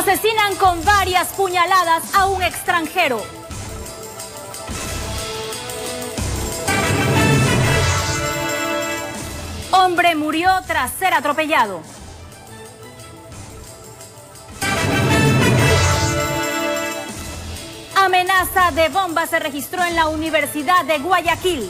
Asesinan con varias puñaladas a un extranjero. Hombre murió tras ser atropellado. Amenaza de bomba se registró en la Universidad de Guayaquil.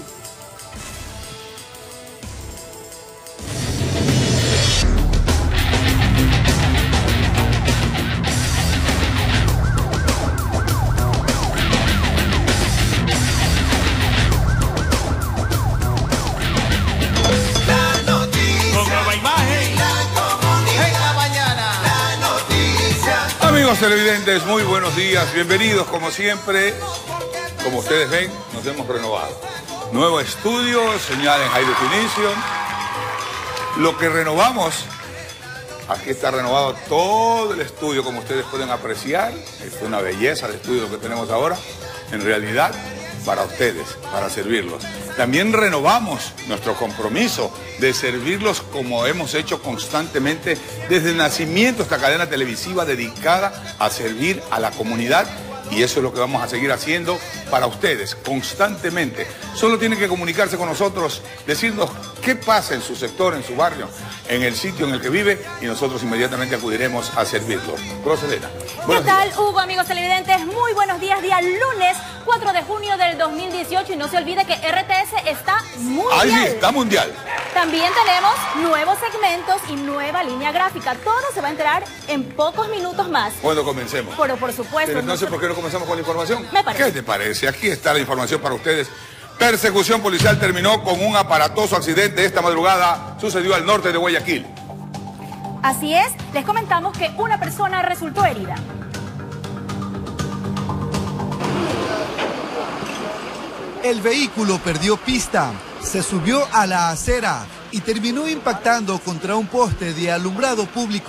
Amigos televidentes, muy buenos días, bienvenidos como siempre. Como ustedes ven, nos hemos renovado. Nuevo estudio, señal en high definition. Lo que renovamos, aquí está renovado todo el estudio, como ustedes pueden apreciar. Es una belleza el estudio que tenemos ahora, en realidad, para ustedes, para servirlos. También renovamos nuestro compromiso de servirlos como hemos hecho constantemente desde el nacimiento de esta cadena televisiva dedicada a servir a la comunidad, y eso es lo que vamos a seguir haciendo para ustedes constantemente. Solo tienen que comunicarse con nosotros, decirnos qué pasa en su sector, en su barrio, en el sitio en el que vive, y nosotros inmediatamente acudiremos a servirlos. Procedena. ¿Qué tal, Hugo, amigos televidentes? Muy buenos días, día lunes 4 de junio del 2018, y no se olvide que RTS está mundial. Ahí sí, está mundial. También tenemos nuevos segmentos y nueva línea gráfica. Todo se va a enterar en pocos minutos más. Cuando comencemos. Pero por supuesto. Pero entonces, ¿por qué no comenzamos con la información? Me parece. ¿Qué te parece? Aquí está la información para ustedes. Persecución policial terminó con un aparatoso accidente esta madrugada. Sucedió al norte de Guayaquil. Así es, les comentamos que una persona resultó herida. El vehículo perdió pista, se subió a la acera y terminó impactando contra un poste de alumbrado público.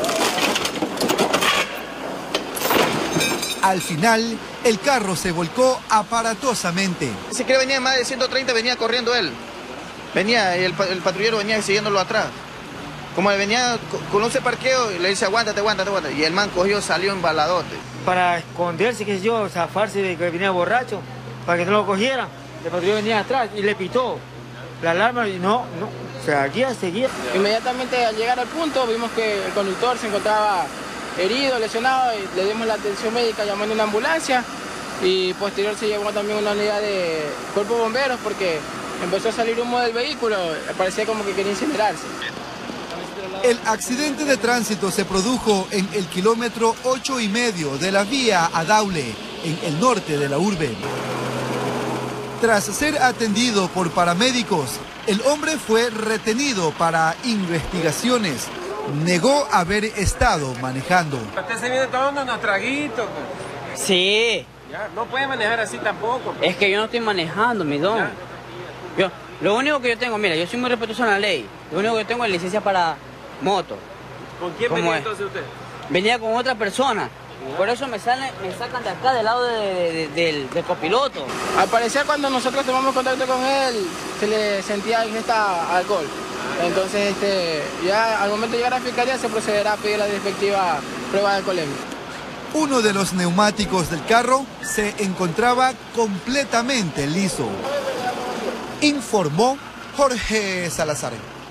Al final, el carro se volcó aparatosamente. Dice que venía más de 130, venía corriendo él. Venía, y el patrullero venía siguiéndolo atrás. Como venía con un parqueo, le dice aguántate. Y el man cogió, salió embaladote. Para esconderse, qué sé yo, zafarse de que venía borracho, para que no lo cogieran. El patrullero venía atrás y le pitó la alarma y no, seguía. Inmediatamente al llegar al punto vimos que el conductor se encontraba herido, lesionado, y le dimos la atención médica llamando una ambulancia, y posterior se llevó también una unidad de cuerpo de bomberos porque empezó a salir humo del vehículo, parecía como que quería incinerarse. El accidente de tránsito se produjo en el kilómetro 8,5 de la vía a Daule, en el norte de la urbe. Tras ser atendido por paramédicos, el hombre fue retenido para investigaciones. Negó haber estado manejando. Usted se viene tomando unos traguitos. Sí. Ya, no puede manejar así tampoco. Es que yo no estoy manejando, mi don. Lo único que yo tengo, mira, yo soy muy respetuoso en la ley. Lo único que yo tengo es licencia para moto. ¿Con quién venía entonces usted? Venía con otra persona. Por eso me sacan de acá, del lado del copiloto. Al parecer, cuando nosotros tomamos contacto con él, se le sentía ingesta alcohol. Entonces, ya al momento de llegar a la fiscalía se procederá a pedir la respectiva prueba de alcoholemia. Uno de los neumáticos del carro se encontraba completamente liso, informó Jorge Salazar.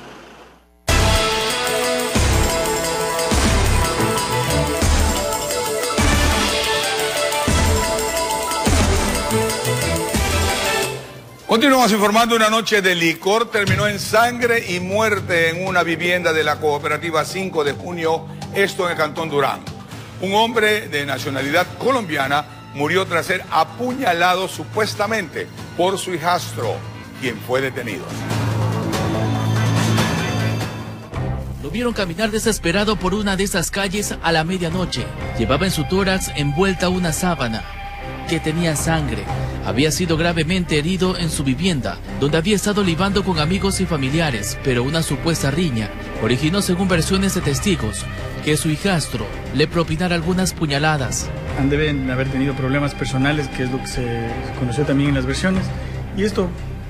Continuamos informando. Una noche de licor terminó en sangre y muerte en una vivienda de la cooperativa 5 de junio, esto en el Cantón Durán. Un hombre de nacionalidad colombiana murió tras ser apuñalado supuestamente por su hijastro, quien fue detenido. Lo vieron caminar desesperado por una de esas calles a la medianoche. Llevaba en su tórax envuelta una sábana que tenía sangre. Había sido gravemente herido en su vivienda, donde había estado libando con amigos y familiares, pero una supuesta riña originó, según versiones de testigos, que su hijastro le propinara algunas puñaladas. Deben haber tenido problemas personales, que es lo que se conoció también en las versiones, y esto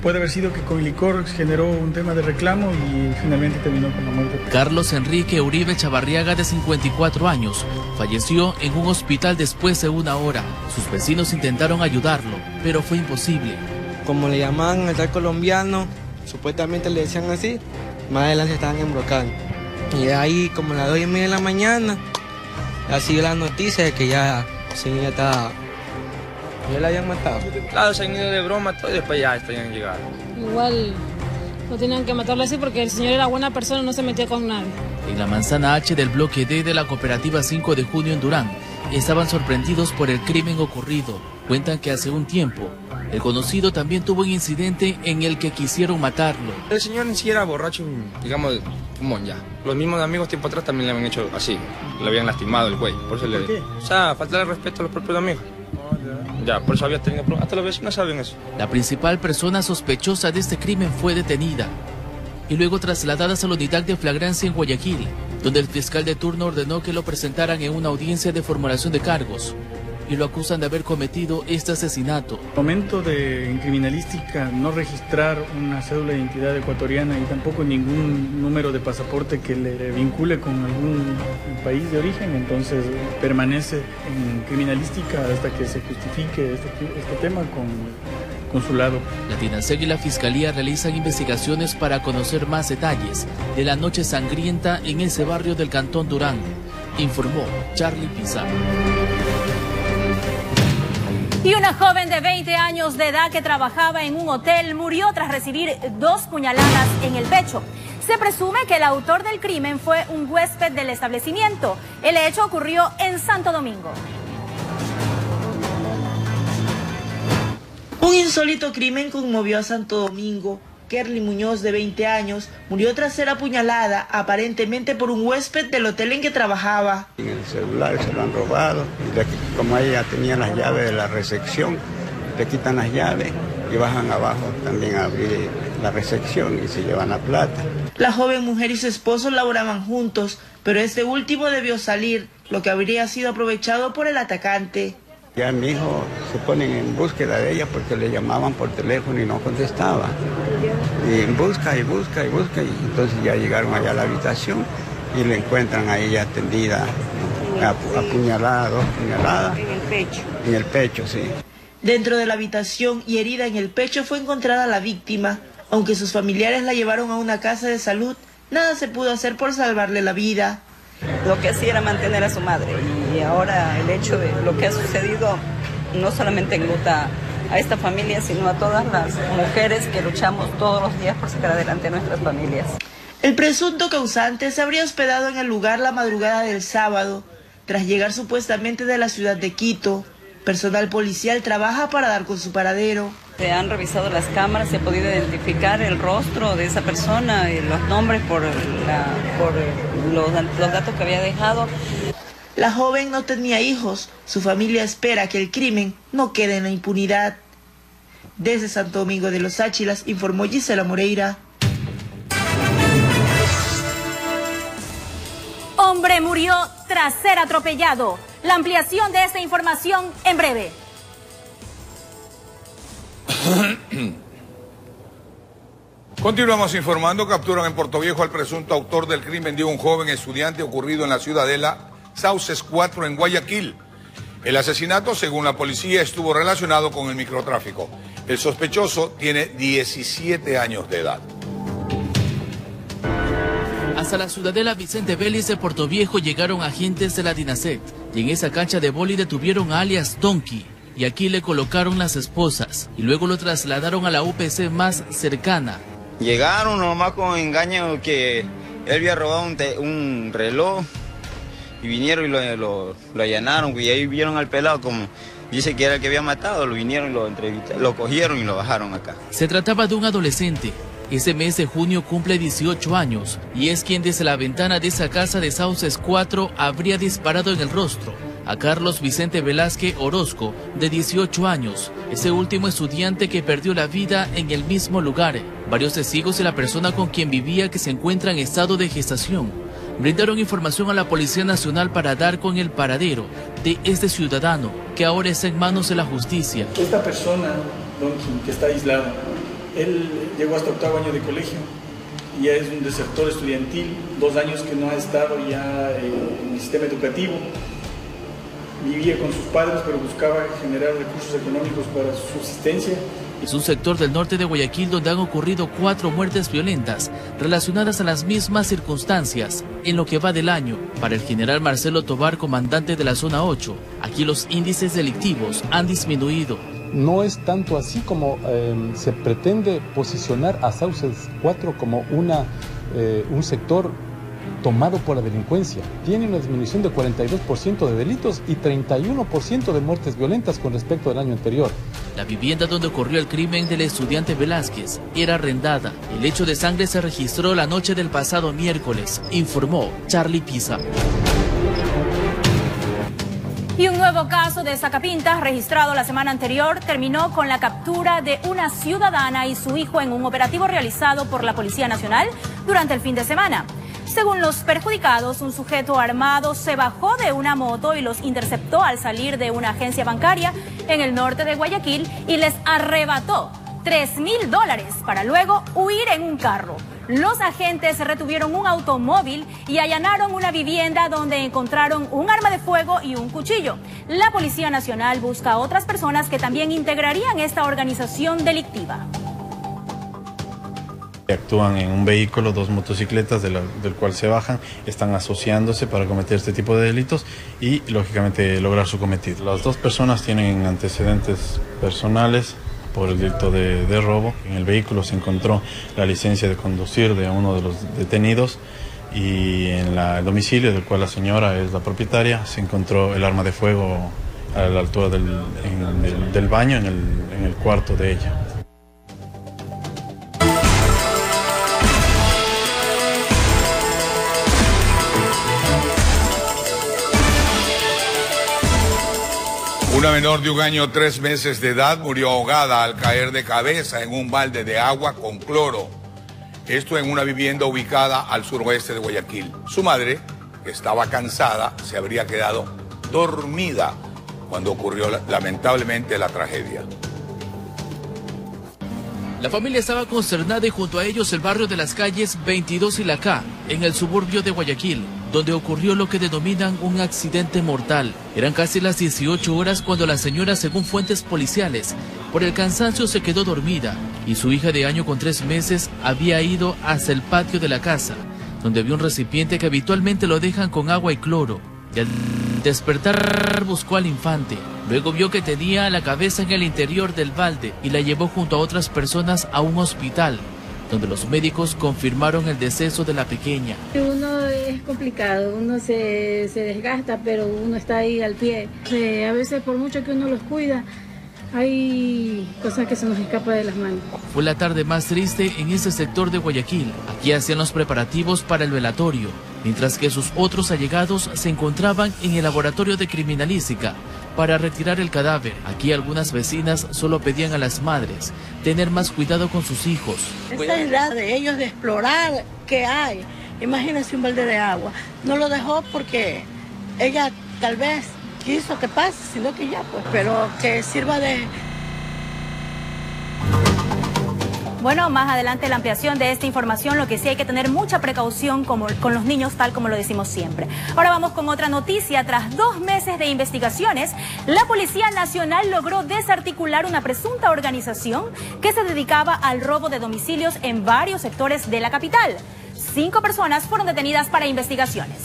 Puede haber sido que con licor generó un tema de reclamo y finalmente terminó con la muerte. Carlos Enrique Uribe Chavarriaga, de 54 años, falleció en un hospital después de 1 hora. Sus vecinos intentaron ayudarlo, pero fue imposible. Como le llamaban al tal colombiano, supuestamente le decían así, más adelante estaban embrocando. Y de ahí, como a las 2:30 de la mañana, así la noticia de que ya estaba... ¿Ya la habían matado? Claro, se han ido de broma todo y después ya están llegando. Igual no tenían que matarlo así porque el señor era buena persona, no se metía con nadie. En la manzana H del bloque D de la cooperativa 5 de junio en Durán, estaban sorprendidos por el crimen ocurrido. Cuentan que hace un tiempo, el conocido también tuvo un incidente en el que quisieron matarlo. El señor ni siquiera borracho, digamos, pulmón ya. Los mismos amigos tiempo atrás también le habían hecho así, le habían lastimado el güey. ¿Por qué? O sea, faltar el respeto a los propios amigos. Ya, por eso había tenido problemas. Hasta los vecinos saben eso. La principal persona sospechosa de este crimen fue detenida y luego trasladada a la unidad de flagrancia en Guayaquil, donde el fiscal de turno ordenó que lo presentaran en una audiencia de formulación de cargos y lo acusan de haber cometido este asesinato. Momento en criminalística no registrar una cédula de identidad ecuatoriana y tampoco ningún número de pasaporte que le vincule con algún país de origen, entonces permanece en criminalística hasta que se justifique este tema con su lado. La DINASEC y la Fiscalía realizan investigaciones para conocer más detalles de la noche sangrienta en ese barrio del Cantón Durán, informó Charlie Pizarro. Y una joven de 20 años de edad que trabajaba en un hotel murió tras recibir 2 puñaladas en el pecho. Se presume que el autor del crimen fue un huésped del establecimiento. El hecho ocurrió en Santo Domingo. Un insólito crimen conmovió a Santo Domingo. Kerly Muñoz, de 20 años, murió tras ser apuñalada, aparentemente por un huésped del hotel en que trabajaba. En el celular se lo han robado, y como ella tenía las llaves de la recepción, le quitan las llaves y bajan abajo también a abrir la recepción y se llevan la plata. La joven mujer y su esposo laboraban juntos, pero este último debió salir, lo que habría sido aprovechado por el atacante. Ya mi hijo se ponen en búsqueda de ella porque le llamaban por teléfono y no contestaba. Y busca, y entonces ya llegaron allá a la habitación y le encuentran a ella tendida, apuñalada, 2 puñaladas. En el pecho. En el pecho, sí. Dentro de la habitación y herida en el pecho fue encontrada la víctima. Aunque sus familiares la llevaron a una casa de salud, nada se pudo hacer por salvarle la vida. Lo que hacía era mantener a su madre y ahora el hecho de lo que ha sucedido no solamente enluta a esta familia, sino a todas las mujeres que luchamos todos los días por sacar adelante a nuestras familias. El presunto causante se habría hospedado en el lugar la madrugada del sábado, tras llegar supuestamente de la ciudad de Quito. Personal policial trabaja para dar con su paradero. Se han revisado las cámaras, se ha podido identificar el rostro de esa persona y los nombres por los datos que había dejado. La joven no tenía hijos. Su familia espera que el crimen no quede en la impunidad. Desde Santo Domingo de los Áchilas, informó Gisela Moreira. Hombre murió tras ser atropellado. La ampliación de esta información en breve. Continuamos informando. Capturan en Portoviejo al presunto autor del crimen de un joven estudiante ocurrido en la ciudadela Sauces 4 en Guayaquil. El asesinato, según la policía, estuvo relacionado con el microtráfico. El sospechoso tiene 17 años de edad. Hasta la ciudadela Vicente Vélez de Portoviejo llegaron agentes de la DINASEC y en esa cancha de vóley detuvieron a alias Donkey. Y aquí le colocaron las esposas y luego lo trasladaron a la UPC más cercana. Llegaron nomás con engaño que él había robado un reloj y vinieron y lo allanaron y ahí vieron al pelado como dice que era el que había matado, lo vinieron y lo entrevistaron, lo cogieron y lo bajaron acá. Se trataba de un adolescente. Ese mes de junio cumple 18 años y es quien desde la ventana de esa casa de Sauces 4 habría disparado en el rostro a Carlos Vicente Velázquez Orozco, de 18 años, ese último estudiante que perdió la vida en el mismo lugar. Varios testigos y la persona con quien vivía, que se encuentra en estado de gestación, brindaron información a la Policía Nacional para dar con el paradero de este ciudadano, que ahora está en manos de la justicia. Esta persona, Donkey, que está aislada, Él llegó hasta 8º año de colegio, ya es un desertor estudiantil, 2 años que no ha estado ya en el sistema educativo. Vivía con sus padres, pero buscaba generar recursos económicos para su subsistencia. Es un sector del norte de Guayaquil donde han ocurrido 4 muertes violentas relacionadas a las mismas circunstancias en lo que va del año. Para el general Marcelo Tobar, comandante de la zona 8, aquí los índices delictivos han disminuido. No es tanto así como se pretende posicionar a Sauces 4 como un sector tomado por la delincuencia. Tiene una disminución de 42% de delitos y 31% de muertes violentas con respecto al año anterior. La vivienda donde ocurrió el crimen del estudiante Velázquez era arrendada. El hecho de sangre se registró la noche del pasado miércoles, informó Charlie Pisa. Y un nuevo caso de sacapintas registrado la semana anterior terminó con la captura de una ciudadana y su hijo en un operativo realizado por la Policía Nacional durante el fin de semana. Según los perjudicados, un sujeto armado se bajó de una moto y los interceptó al salir de una agencia bancaria en el norte de Guayaquil y les arrebató $3.000 para luego huir en un carro. Los agentes retuvieron un automóvil y allanaron una vivienda donde encontraron un arma de fuego y un cuchillo. La Policía Nacional busca a otras personas que también integrarían esta organización delictiva. Actúan en un vehículo, 2 motocicletas del cual se bajan, están asociándose para cometer este tipo de delitos y lógicamente lograr su cometido. Las 2 personas tienen antecedentes personales por el delito de robo. En el vehículo se encontró la licencia de conducir de uno de los detenidos y en el domicilio del cual la señora es la propietaria se encontró el arma de fuego a la altura del baño en el cuarto de ella. Una menor de 1 año 3 meses de edad murió ahogada al caer de cabeza en un balde de agua con cloro. Esto en una vivienda ubicada al suroeste de Guayaquil. Su madre, que estaba cansada, se habría quedado dormida cuando ocurrió lamentablemente la tragedia. La familia estaba consternada y junto a ellos el barrio de las calles 22 y La K, en el suburbio de Guayaquil, donde ocurrió lo que denominan un accidente mortal. Eran casi las 18 horas cuando la señora, según fuentes policiales, por el cansancio se quedó dormida y su hija de año con 3 meses había ido hacia el patio de la casa, donde vio un recipiente que habitualmente lo dejan con agua y cloro. Y al despertar buscó al infante. Luego vio que tenía la cabeza en el interior del balde y la llevó junto a otras personas a un hospital, donde los médicos confirmaron el deceso de la pequeña. Uno es complicado, uno se desgasta, pero uno está ahí al pie. A veces por mucho que uno los cuida, hay cosas que se nos escapan de las manos. Fue la tarde más triste en ese sector de Guayaquil. Aquí hacían los preparativos para el velatorio, mientras que sus otros allegados se encontraban en el laboratorio de criminalística para retirar el cadáver. Aquí algunas vecinas solo pedían a las madres tener más cuidado con sus hijos. Esa es la de ellos de explorar qué hay. Imagínense un balde de agua. No lo dejó porque ella tal vez quiso que pase, sino que ya pues, pero que sirva de... Bueno, más adelante la ampliación de esta información, lo que sí hay que tener mucha precaución con los niños, tal como lo decimos siempre. Ahora vamos con otra noticia. Tras 2 meses de investigaciones, la Policía Nacional logró desarticular una presunta organización que se dedicaba al robo de domicilios en varios sectores de la capital. 5 personas fueron detenidas para investigaciones.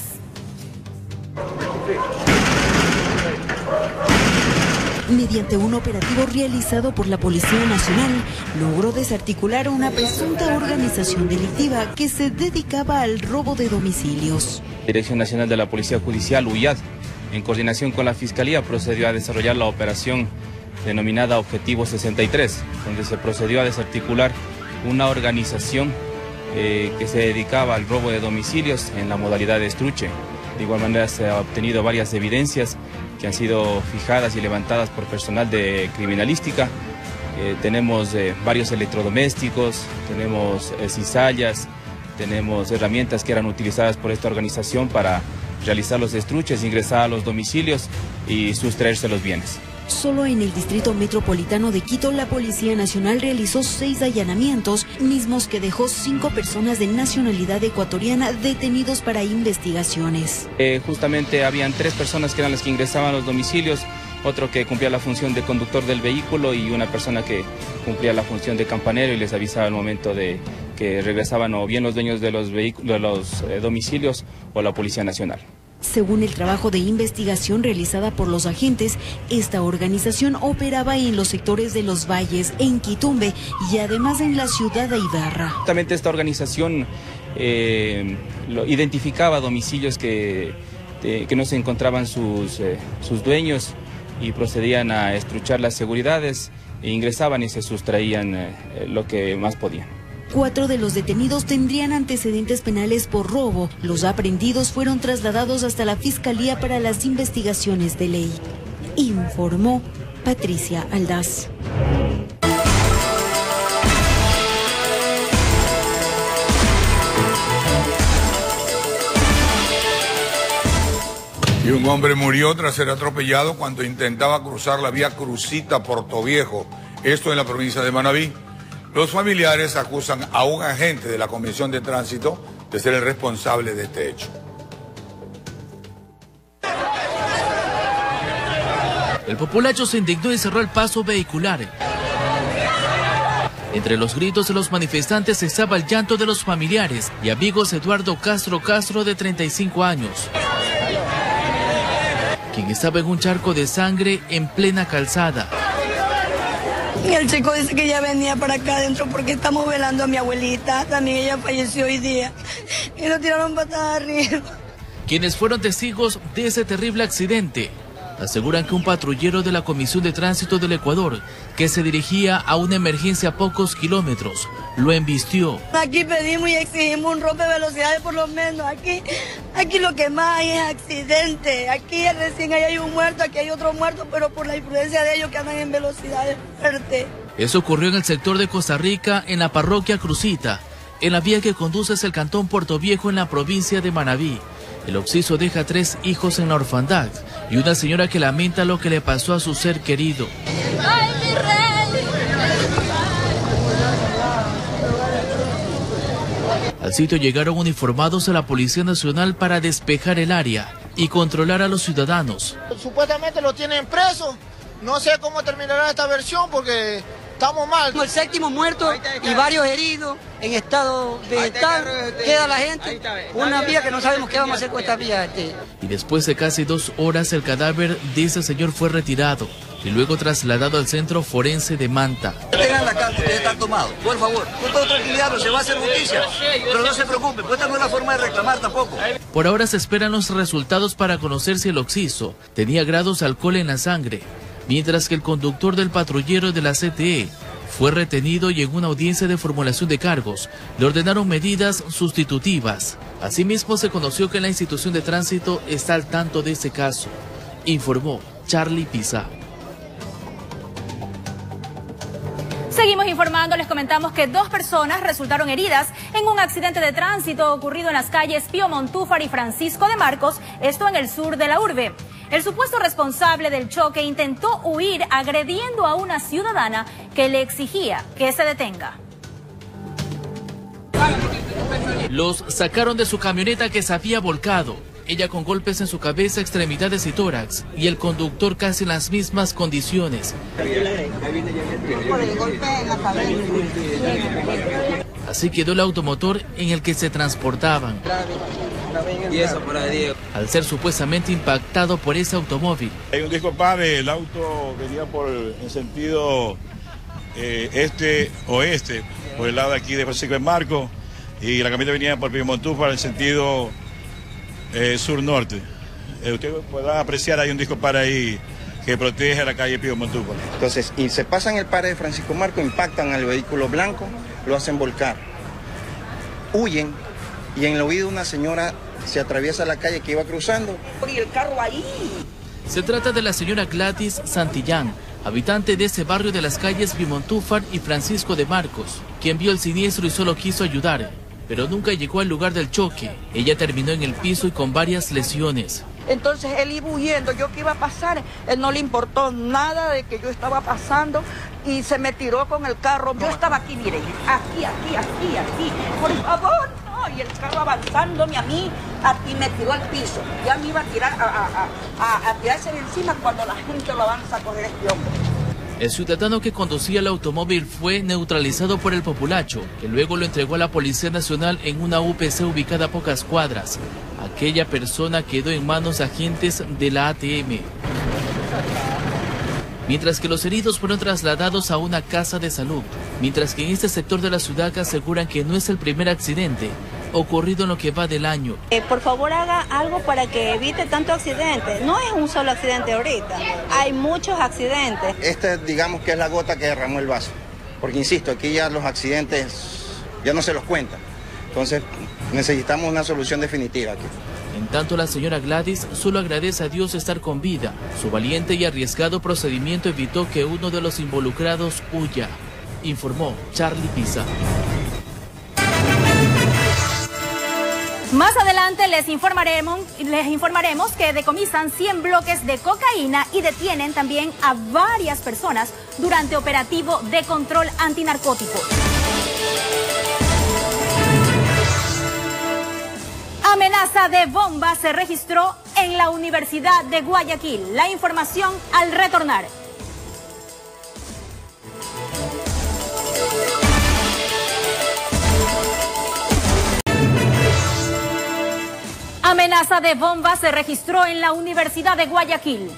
Mediante un operativo realizado por la Policía Nacional, logró desarticular una presunta organización delictiva que se dedicaba al robo de domicilios. Dirección Nacional de la Policía Judicial, UIAD, en coordinación con la Fiscalía, procedió a desarrollar la operación denominada Objetivo 63, donde se procedió a desarticular una organización que se dedicaba al robo de domicilios en la modalidad de estruche. De igual manera se han obtenido varias evidencias que han sido fijadas y levantadas por personal de criminalística. Tenemos varios electrodomésticos, tenemos cizallas, tenemos herramientas que eran utilizadas por esta organización para realizar los estruches, ingresar a los domicilios y sustraerse los bienes. Solo en el Distrito Metropolitano de Quito, la Policía Nacional realizó 6 allanamientos, mismos que dejó 5 personas de nacionalidad ecuatoriana detenidos para investigaciones. Justamente habían 3 personas que eran las que ingresaban a los domicilios, otro que cumplía la función de conductor del vehículo y una persona que cumplía la función de campanero y les avisaba al momento de que regresaban o bien los dueños de los domicilios o la Policía Nacional. Según el trabajo de investigación realizada por los agentes, esta organización operaba en los sectores de Los Valles, en Quitumbe y además en la ciudad de Ibarra. Justamente esta organización identificaba domicilios que no se encontraban sus dueños y procedían a estruchar las seguridades, e ingresaban y se sustraían lo que más podían. 4 de los detenidos tendrían antecedentes penales por robo. Los aprehendidos fueron trasladados hasta la Fiscalía para las investigaciones de ley. Informó Patricia Aldaz. Y un hombre murió tras ser atropellado cuando intentaba cruzar la vía Crucita Portoviejo, esto en la provincia de Manabí. Los familiares acusan a un agente de la Comisión de Tránsito de ser el responsable de este hecho. El populacho se indignó y cerró el paso vehicular. Entre los gritos de los manifestantes estaba el llanto de los familiares y amigos Eduardo Castro, de 35 años, quien estaba en un charco de sangre en plena calzada. Y el chico dice que ya venía para acá adentro porque estamos velando a mi abuelita. También ella falleció hoy día. Y lo tiraron patada arriba. Quienes fueron testigos de ese terrible accidente aseguran que un patrullero de la Comisión de Tránsito del Ecuador, que se dirigía a una emergencia a pocos kilómetros, lo embistió. Aquí pedimos y exigimos un rompe velocidades por lo menos. Aquí lo que más hay es accidente. Aquí recién hay un muerto, aquí hay otro muerto, pero por la imprudencia de ellos que andan en velocidades fuertes. Eso ocurrió en el sector de Costa Rica, en la parroquia Crucita, en la vía que conduce hacia el cantón Portoviejo en la provincia de Manabí. El occiso deja 3 hijos en la orfandad y una señora que lamenta lo que le pasó a su ser querido. ¡Ay, mi rey! Al sitio llegaron uniformados de la Policía Nacional para despejar el área y controlar a los ciudadanos. Supuestamente lo tienen preso. No sé cómo terminará esta versión porque estamos mal. El 7º muerto y varios heridos en estado vegetal. Queda la gente. Una vía que no sabemos qué vamos a hacer con esta vía. Y después de casi 2 horas el cadáver de ese señor fue retirado y luego trasladado al centro forense de Manta. Tengan la calma, ustedes están tomados, por favor. Con toda tranquilidad, no se va a hacer justicia. Pero no se preocupen, pues esta no es la forma de reclamar tampoco. Por ahora se esperan los resultados para conocer si el occiso tenía grados de alcohol en la sangre, mientras que el conductor del patrullero de la CTE fue retenido y en una audiencia de formulación de cargos le ordenaron medidas sustitutivas. Asimismo, se conoció que la institución de tránsito está al tanto de este caso, informó Charlie Pizá. Seguimos informando, les comentamos que 2 personas resultaron heridas en un accidente de tránsito ocurrido en las calles Pío Montúfar y Francisco de Marcos, esto en el sur de la urbe. El supuesto responsable del choque intentó huir agrediendo a una ciudadana que le exigía que se detenga. Los sacaron de su camioneta que se había volcado, ella con golpes en su cabeza, extremidades y tórax, y el conductor casi en las mismas condiciones. Así quedó el automotor en el que se transportaban, al ser supuestamente impactado por ese automóvil. Hay un descompare, el auto venía por el sentido este-oeste, por el lado de aquí de Francisco de Marcos, y la camioneta venía por Pío Montúfar en el sentido sur-norte. Usted podrá apreciar, hay un descompare ahí que protege a la calle Pío Montúfar. Entonces, y se pasan el pare de Francisco Marcos, impactan al vehículo blanco, lo hacen volcar, huyen, y en el oído de una señora se atraviesa la calle que iba cruzando. Y el carro ahí. Se trata de la señora Gladys Santillán, habitante de ese barrio de las calles Pimontúfar y Francisco de Marcos, quien vio el siniestro y solo quiso ayudar, pero nunca llegó al lugar del choque. Ella terminó en el piso y con varias lesiones. Entonces él iba huyendo, yo que iba a pasar, él no le importó nada de que yo estaba pasando y se me tiró con el carro. Yo estaba aquí, miren, aquí, por favor, no, y el carro avanzándome a mí, y me tiró al piso. Ya me iba a tirar, a tirarse de encima cuando la gente lo avanza a coger este hombre. El ciudadano que conducía el automóvil fue neutralizado por el populacho, que luego lo entregó a la Policía Nacional en una UPC ubicada a pocas cuadras. Aquella persona quedó en manos de agentes de la ATM. Mientras que los heridos fueron trasladados a una casa de salud. Mientras que en este sector de la ciudad aseguran que no es el primer accidente ocurrido en lo que va del año. Por favor haga algo para que evite tanto accidente. No es un solo accidente ahorita, hay muchos accidentes. Digamos que es la gota que derramó el vaso, porque insisto, aquí ya los accidentes ya no se los cuenta. Entonces necesitamos una solución definitiva aquí. En tanto, la señora Gladys solo agradece a Dios estar con vida. Su valiente y arriesgado procedimiento evitó que uno de los involucrados huya, informó Charlie Pisa. Más adelante les informaremos que decomisan 100 bloques de cocaína y detienen también a varias personas durante operativo de control antinarcótico. Amenaza de bomba se registró en la Universidad de Guayaquil. La información al retornar. Amenaza de bomba se registró en la Universidad de Guayaquil.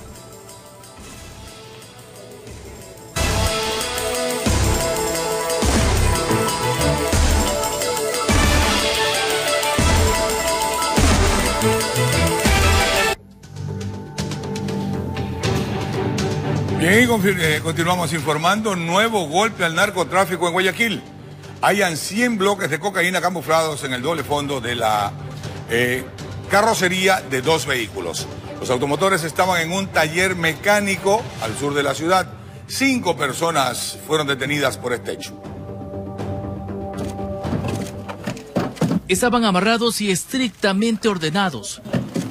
Bien, continuamos informando. Nuevo golpe al narcotráfico en Guayaquil. Hayan 100 bloques de cocaína camuflados en el doble fondo de la carrocería de 2 vehículos. Los automotores estaban en un taller mecánico al sur de la ciudad. 5 personas fueron detenidas por este hecho. Estaban amarrados y estrictamente ordenados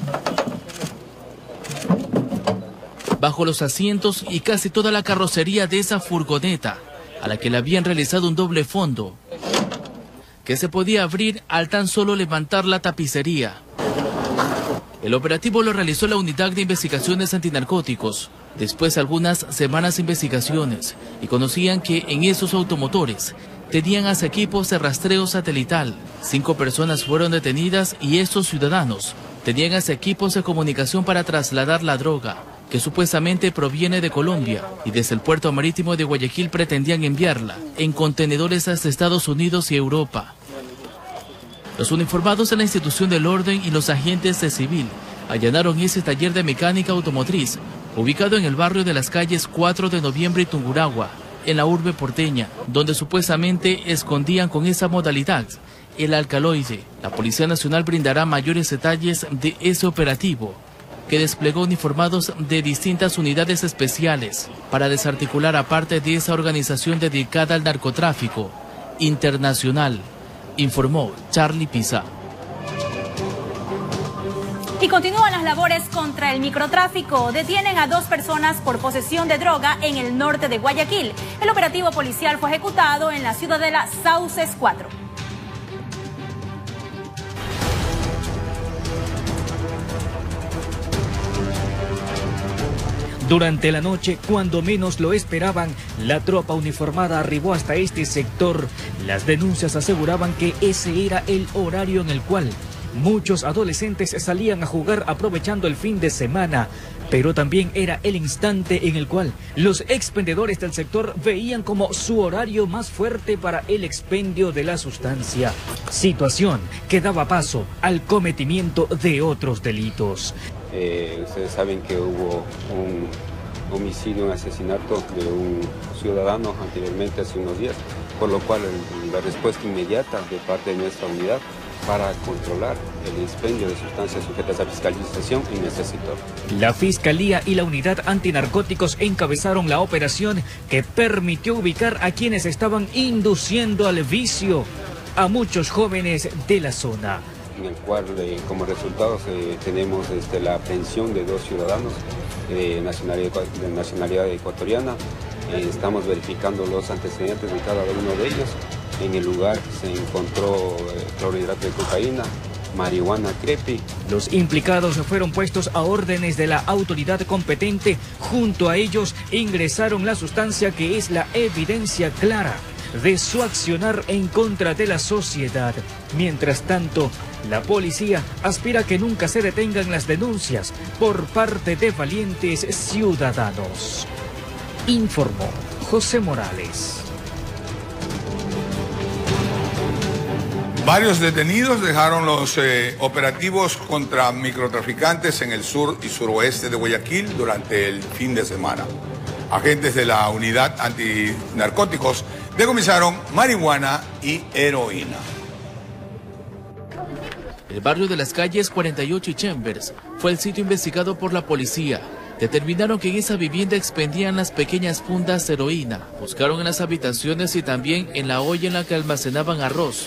bajo los asientos y casi toda la carrocería de esa furgoneta, a la que le habían realizado un doble fondo, que se podía abrir al tan solo levantar la tapicería. El operativo lo realizó la Unidad de Investigaciones Antinarcóticos, después de algunas semanas de investigaciones, y conocían que en esos automotores tenían hasta equipos de rastreo satelital. 5 personas fueron detenidas y estos ciudadanos tenían hasta equipos de comunicación para trasladar la droga, que supuestamente proviene de Colombia, y desde el puerto marítimo de Guayaquil pretendían enviarla en contenedores hasta Estados Unidos y Europa. Los uniformados de la institución del orden y los agentes de civil allanaron ese taller de mecánica automotriz, ubicado en el barrio de las calles 4 de Noviembre y Tungurahua, en la urbe porteña, donde supuestamente escondían con esa modalidad el alcaloide. La Policía Nacional brindará mayores detalles de ese operativo, que desplegó uniformados de distintas unidades especiales para desarticular a parte de esa organización dedicada al narcotráfico internacional, informó Charlie Pisa. Y continúan las labores contra el microtráfico. Detienen a 2 personas por posesión de droga en el norte de Guayaquil. El operativo policial fue ejecutado en la ciudadela Sauces 4. Durante la noche, cuando menos lo esperaban, la tropa uniformada arribó hasta este sector. Las denuncias aseguraban que ese era el horario en el cual muchos adolescentes salían a jugar aprovechando el fin de semana, pero también era el instante en el cual los expendedores del sector veían como su horario más fuerte para el expendio de la sustancia, situación que daba paso al cometimiento de otros delitos. Ustedes saben que hubo un homicidio, un asesinato de un ciudadano anteriormente, hace unos días, por lo cual la respuesta inmediata de parte de nuestra unidad para controlar el expendio de sustancias sujetas a fiscalización en este sector. La Fiscalía y la Unidad Antinarcóticos encabezaron la operación que permitió ubicar a quienes estaban induciendo al vicio a muchos jóvenes de la zona. en el cual como resultados tenemos la aprehensión de 2 ciudadanos de nacionalidad ecuatoriana. Estamos verificando los antecedentes de cada uno de ellos. En el lugar se encontró clorhidrato de cocaína, marihuana crepi. Los implicados fueron puestos a órdenes de la autoridad competente. Junto a ellos ingresaron la sustancia que es la evidencia clara de su accionar en contra de la sociedad. Mientras tanto, la policía aspira a que nunca se detengan las denuncias por parte de valientes ciudadanos. Informó José Morales. Varios detenidos dejaron los operativos contra microtraficantes en el sur y suroeste de Guayaquil durante el fin de semana. Agentes de la unidad antinarcóticos decomisaron marihuana y heroína. El barrio de las calles 48 y Chambers fue el sitio investigado por la policía. Determinaron que en esa vivienda expendían las pequeñas fundas de heroína. Buscaron en las habitaciones y también en la olla en la que almacenaban arroz.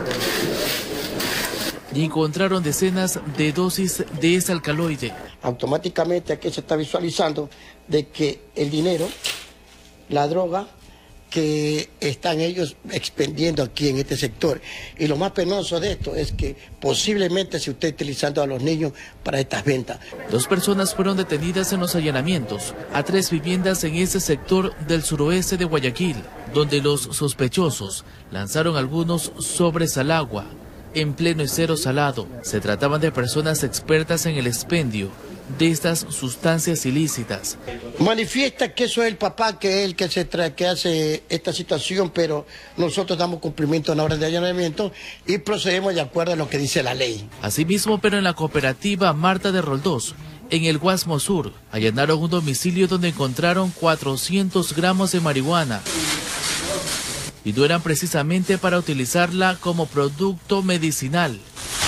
Y encontraron decenas de dosis de ese alcaloide. Automáticamente aquí se está visualizando de que el dinero, la droga, que están ellos expendiendo aquí en este sector. Y lo más penoso de esto es que posiblemente se esté utilizando a los niños para estas ventas. 2 personas fueron detenidas en los allanamientos a 3 viviendas en ese sector del suroeste de Guayaquil, donde los sospechosos lanzaron algunos sobres al agua en pleno estero salado. Se trataban de personas expertas en el expendio de estas sustancias ilícitas. Manifiesta que eso es el papá, que es el que hace esta situación, pero nosotros damos cumplimiento a la orden de allanamiento y procedemos de acuerdo a lo que dice la ley. Asimismo, pero en la cooperativa Marta de Roldós, en el Guasmo Sur, allanaron un domicilio donde encontraron 400 gramos de marihuana. Y no eran precisamente para utilizarla como producto medicinal,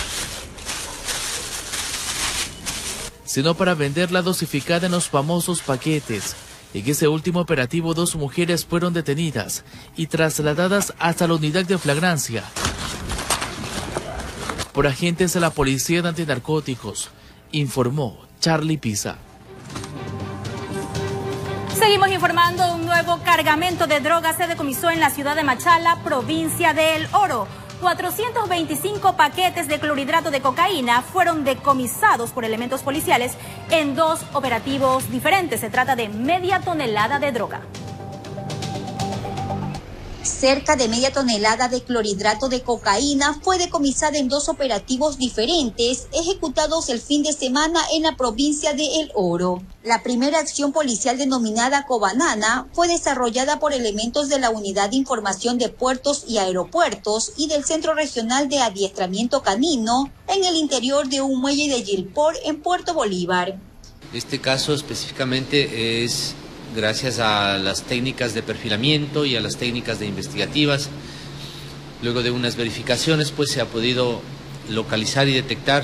sino para venderla dosificada en los famosos paquetes. En ese último operativo 2 mujeres fueron detenidas y trasladadas hasta la unidad de flagrancia por agentes de la Policía de Antinarcóticos, informó Charlie Pisa. Seguimos informando. Un nuevo cargamento de drogas se decomisó en la ciudad de Machala, provincia de El Oro. 425 paquetes de clorhidrato de cocaína fueron decomisados por elementos policiales en 2 operativos diferentes. Se trata de media tonelada de droga. Cerca de media tonelada de clorhidrato de cocaína fue decomisada en 2 operativos diferentes ejecutados el fin de semana en la provincia de El Oro. La primera acción policial denominada Cobanana fue desarrollada por elementos de la Unidad de Información de Puertos y Aeropuertos y del Centro Regional de Adiestramiento Canino en el interior de un muelle de Gilport en Puerto Bolívar. Este caso específicamente es gracias a las técnicas de perfilamiento y a las técnicas de investigativas. Luego de unas verificaciones, pues se ha podido localizar y detectar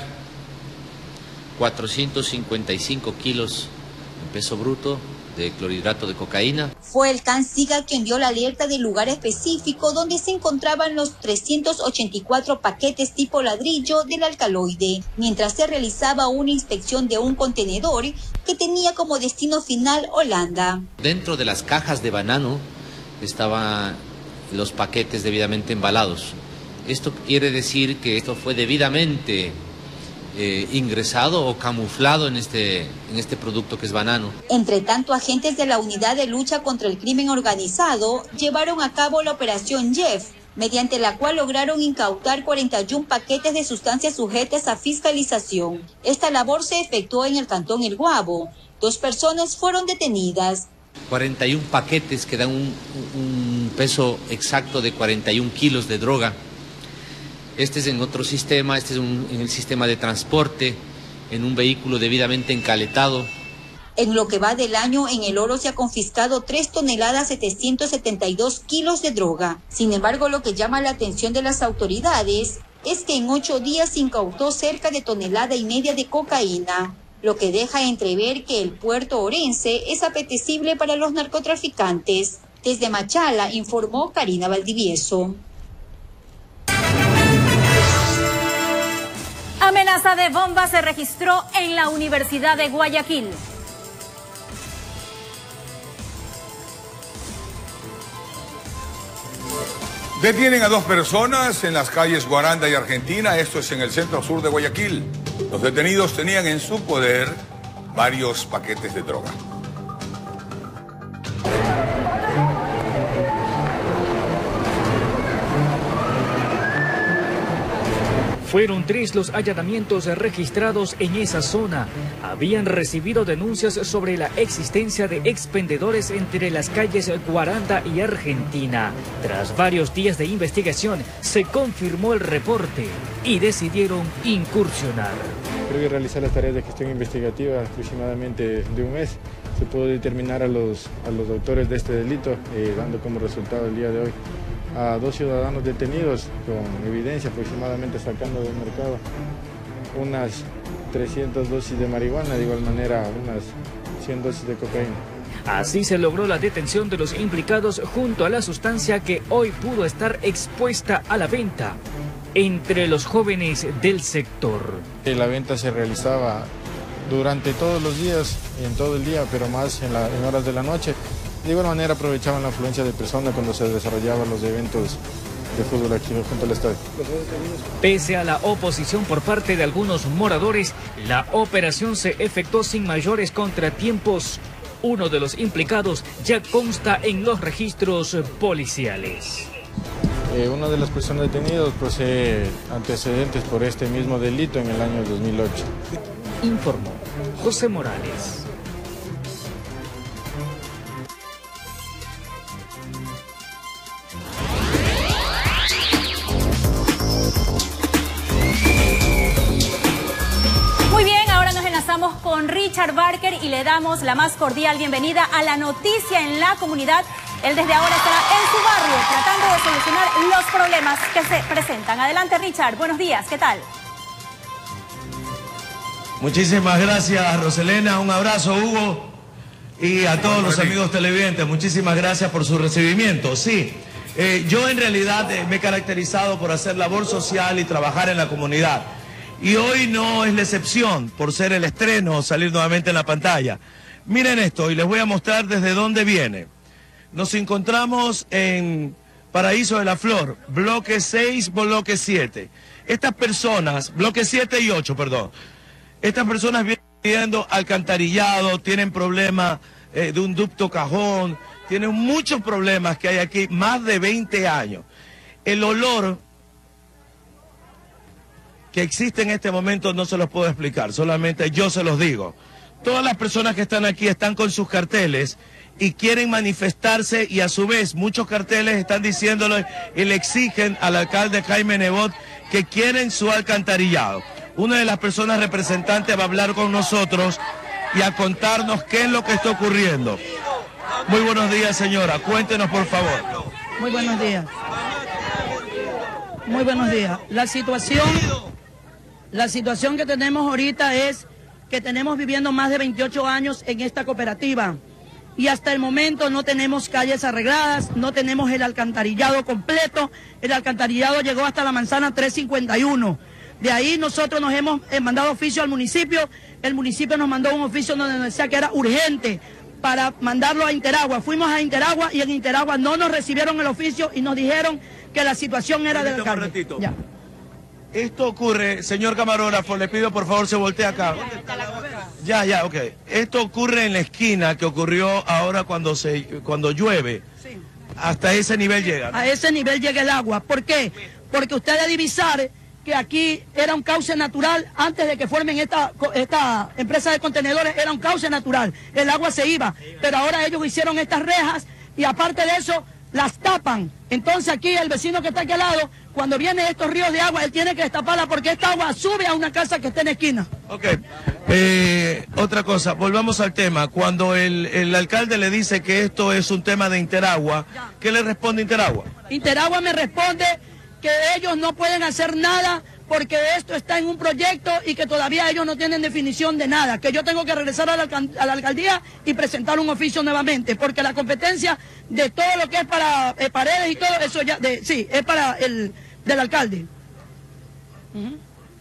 455 kilos en peso bruto de clorhidrato de cocaína. Fue el CAN SIGA quien dio la alerta del lugar específico donde se encontraban los 384 paquetes tipo ladrillo del alcaloide, mientras se realizaba una inspección de un contenedor que tenía como destino final Holanda. Dentro de las cajas de banano estaban los paquetes debidamente embalados. Esto quiere decir que esto fue debidamente ingresado o camuflado en este producto que es banano. Entre tanto, agentes de la Unidad de Lucha contra el Crimen Organizado llevaron a cabo la Operación Jeff, mediante la cual lograron incautar 41 paquetes de sustancias sujetas a fiscalización. Esta labor se efectuó en el cantón El Guabo. 2 personas fueron detenidas. 41 paquetes que dan un peso exacto de 41 kilos de droga. Este es en otro sistema, este es en el sistema de transporte, en un vehículo debidamente encaletado. En lo que va del año, en El Oro se ha confiscado 3 toneladas 772 kilos de droga. Sin embargo, lo que llama la atención de las autoridades es que en 8 días se incautó cerca de 1,5 toneladas de cocaína, lo que deja entrever que el puerto orense es apetecible para los narcotraficantes. Desde Machala, informó Karina Valdivieso. Amenaza de bomba se registró en la Universidad de Guayaquil. Detienen a 2 personas en las calles Guaranda y Argentina, esto es en el centro sur de Guayaquil. Los detenidos tenían en su poder varios paquetes de droga. Fueron 3 los allanamientos registrados en esa zona. Habían recibido denuncias sobre la existencia de expendedores entre las calles Guaranda y Argentina. Tras varios días de investigación, se confirmó el reporte y decidieron incursionar. Previo a realizar las tareas de gestión investigativa aproximadamente de un mes, se pudo determinar a los autores de este delito, dando como resultado el día de hoy a 2 ciudadanos detenidos con evidencia, aproximadamente sacando del mercado unas 300 dosis de marihuana, de igual manera unas 100 dosis de cocaína. Así se logró la detención de los implicados junto a la sustancia que hoy pudo estar expuesta a la venta entre los jóvenes del sector. La venta se realizaba durante todos los días, en todo el día, pero más en horas de la noche. De igual manera aprovechaban la afluencia de personas cuando se desarrollaban los eventos de fútbol aquí junto al estadio. Pese a la oposición por parte de algunos moradores, la operación se efectuó sin mayores contratiempos. Uno de los implicados ya consta en los registros policiales. Una de las personas detenidas posee antecedentes por este mismo delito en el año 2008. Informó José Morales. Muy bien, ahora nos enlazamos con Richard Barker y le damos la más cordial bienvenida a la noticia en la comunidad. Él desde ahora estará en su barrio tratando de solucionar los problemas que se presentan. Adelante, Richard, buenos días, ¿qué tal? Muchísimas gracias, Roselena, un abrazo, Hugo, y a todos los amigos televidentes, muchísimas gracias por su recibimiento. Sí, yo en realidad me he caracterizado por hacer labor social y trabajar en la comunidad. Y hoy no es la excepción por ser el estreno, salir nuevamente en la pantalla. Miren esto y les voy a mostrar desde dónde viene. Nos encontramos en Paraíso de la Flor, bloque 6, bloque 7. Estas personas, bloque 7 y 8, perdón. Estas personas vienen pidiendo alcantarillado, tienen problemas de un ducto cajón, tienen muchos problemas que hay aquí, más de 20 años. El olor que existe en este momento no se los puedo explicar, solamente yo se los digo. Todas las personas que están aquí están con sus carteles y quieren manifestarse y a su vez muchos carteles están diciéndole y le exigen al alcalde Jaime Nebot que quieren su alcantarillado. Una de las personas representantes va a hablar con nosotros y a contarnos qué es lo que está ocurriendo. Muy buenos días, señora, cuéntenos por favor. Muy buenos días. Muy buenos días. La situación que tenemos ahorita es que tenemos viviendo más de 28 años en esta cooperativa y hasta el momento no tenemos calles arregladas, no tenemos el alcantarillado completo. El alcantarillado llegó hasta la manzana 351. De ahí nosotros nos hemos mandado oficio al municipio. El municipio nos mandó un oficio donde nos decía que era urgente para mandarlo a Interagua. Fuimos a Interagua y en Interagua no nos recibieron el oficio y nos dijeron que la situación era del alcalde. Ya. Esto ocurre, señor camarógrafo, le pido por favor se voltee acá. Ya, ok. Esto ocurre en la esquina que ocurrió ahora cuando llueve. Sí. Hasta ese nivel llega, ¿no? A ese nivel llega el agua. ¿Por qué? Porque usted debe divisar que aquí era un cauce natural, antes de que formen esta empresa de contenedores, era un cauce natural. El agua se iba, pero ahora ellos hicieron estas rejas y aparte de eso, las tapan. Entonces aquí el vecino que está aquí al lado, cuando vienen estos ríos de agua, él tiene que destaparla porque esta agua sube a una casa que está en la esquina. Ok. Otra cosa, volvamos al tema. Cuando el alcalde le dice que esto es un tema de Interagua, ¿qué le responde Interagua? Interagua me responde que ellos no pueden hacer nada porque esto está en un proyecto y que todavía ellos no tienen definición de nada, que yo tengo que regresar a la alcaldía y presentar un oficio nuevamente, porque la competencia de todo lo que es para paredes y todo eso ya, sí, es para el del alcalde.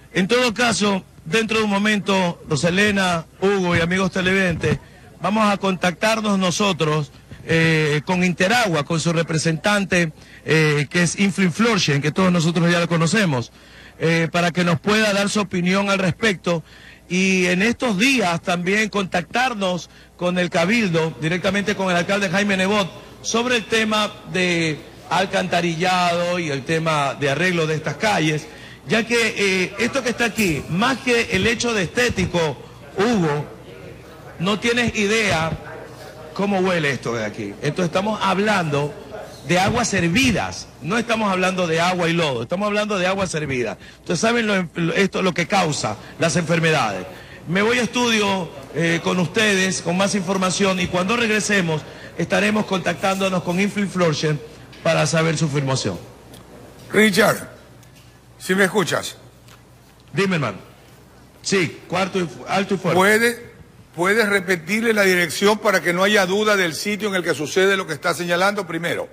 En todo caso, dentro de un momento, Roselena, Hugo y amigos televidentes, vamos a contactarnos nosotros con Interagua, con su representante, que es Inflin Florchen, que todos nosotros ya lo conocemos, para que nos pueda dar su opinión al respecto. Y en estos días también contactarnos con el Cabildo, directamente con el alcalde Jaime Nebot, sobre el tema de alcantarillado y el tema de arreglo de estas calles, ya que esto que está aquí, más que el hecho de estético, Hugo, no tienes idea cómo huele esto de aquí. Entonces estamos hablando de aguas hervidas, no estamos hablando de agua y lodo, estamos hablando de aguas hervidas. Ustedes saben esto lo que causa las enfermedades. Me voy a estudio con ustedes, con más información, y cuando regresemos estaremos contactándonos con Inflin Florchen para saber su afirmación. Richard, si me escuchas. Dime, hermano. Sí, alto y fuerte. ¿Puedes repetirle la dirección para que no haya duda del sitio en el que sucede lo que está señalando primero?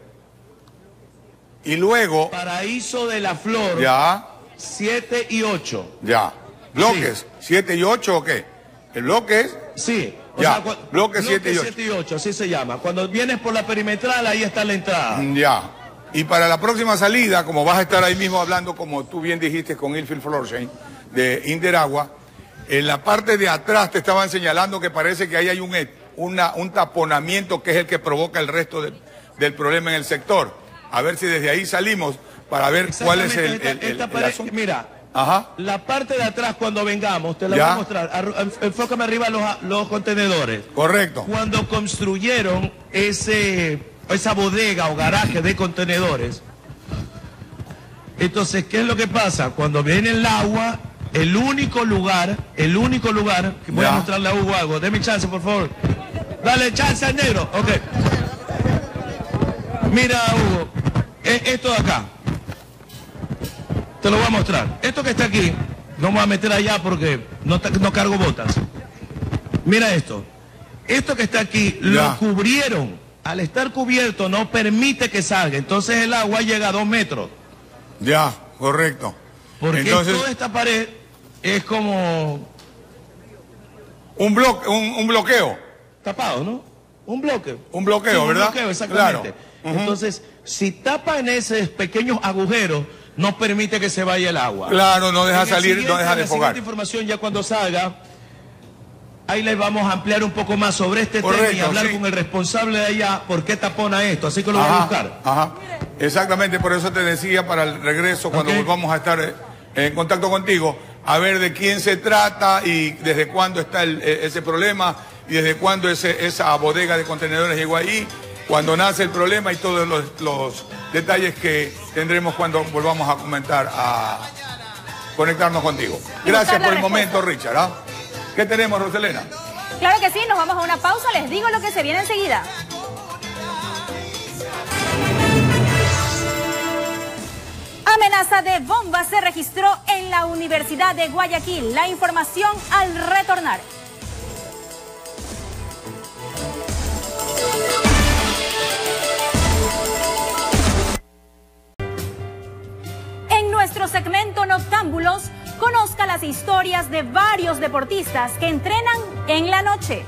Y luego... Paraíso de la Flor. Ya. 7 y 8. Ya. ¿Bloques? Sí. ¿7 y 8 o qué? ¿El bloque es? Sí. Ya. Bloque 7 y 8. 7 y 8, así se llama. Cuando vienes por la perimetral, ahí está la entrada. Ya. Y para la próxima salida, como vas a estar ahí mismo hablando, como tú bien dijiste, con Inflin Florchen de Interagua, en la parte de atrás te estaban señalando que parece que ahí hay un taponamiento que es el que provoca el resto del problema en el sector. A ver si desde ahí salimos para ver cuál es el asunto. Mira, ajá, la parte de atrás cuando vengamos, te la voy a mostrar. Enfócame arriba los contenedores. Correcto. Cuando construyeron esa bodega o garaje de contenedores, entonces, ¿qué es lo que pasa? Cuando viene el agua, el único lugar, que voy a mostrarle a Hugo algo. Deme chance, por favor. Dale chance al negro. Ok. Mira, Hugo, esto de acá. Te lo voy a mostrar. Esto que está aquí, no me voy a meter allá porque no cargo botas. Mira esto. Esto que está aquí, lo cubrieron. Al estar cubierto no permite que salga. Entonces el agua llega a 2 metros. Ya, correcto. Porque entonces, toda esta pared es como... un bloqueo. Tapado, ¿no? Un bloque. Un bloqueo, sí, ¿verdad? Un bloqueo, exactamente. Claro. Entonces, si tapan esos pequeños agujeros, no permite que se vaya el agua. Claro, no deja salir, no deja desfogar. La siguiente información, ya cuando salga, ahí les vamos a ampliar un poco más sobre este tema y hablar con el responsable de allá por qué tapona esto. Así que lo voy a buscar. Ajá. Exactamente, por eso te decía para el regreso, cuando volvamos a estar en contacto contigo, a ver de quién se trata y desde cuándo está ese problema y desde cuándo esa bodega de contenedores llegó ahí, cuando nace el problema y todos los detalles que tendremos cuando volvamos a comentar, a conectarnos contigo. Gracias por el momento, Richard. ¿Ah? ¿Qué tenemos, Roselena? Claro que sí, nos vamos a una pausa, les digo lo que se viene enseguida. Amenaza de bomba se registró en la Universidad de Guayaquil. La información al retornar. En nuestro segmento Noctámbulos, conozca las historias de varios deportistas que entrenan en la noche.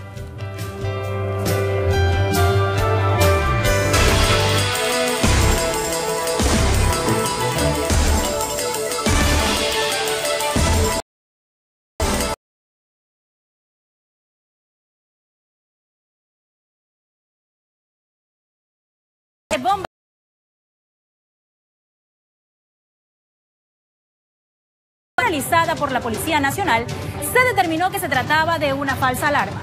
Bomba realizada por la Policía Nacional, se determinó que se trataba de una falsa alarma.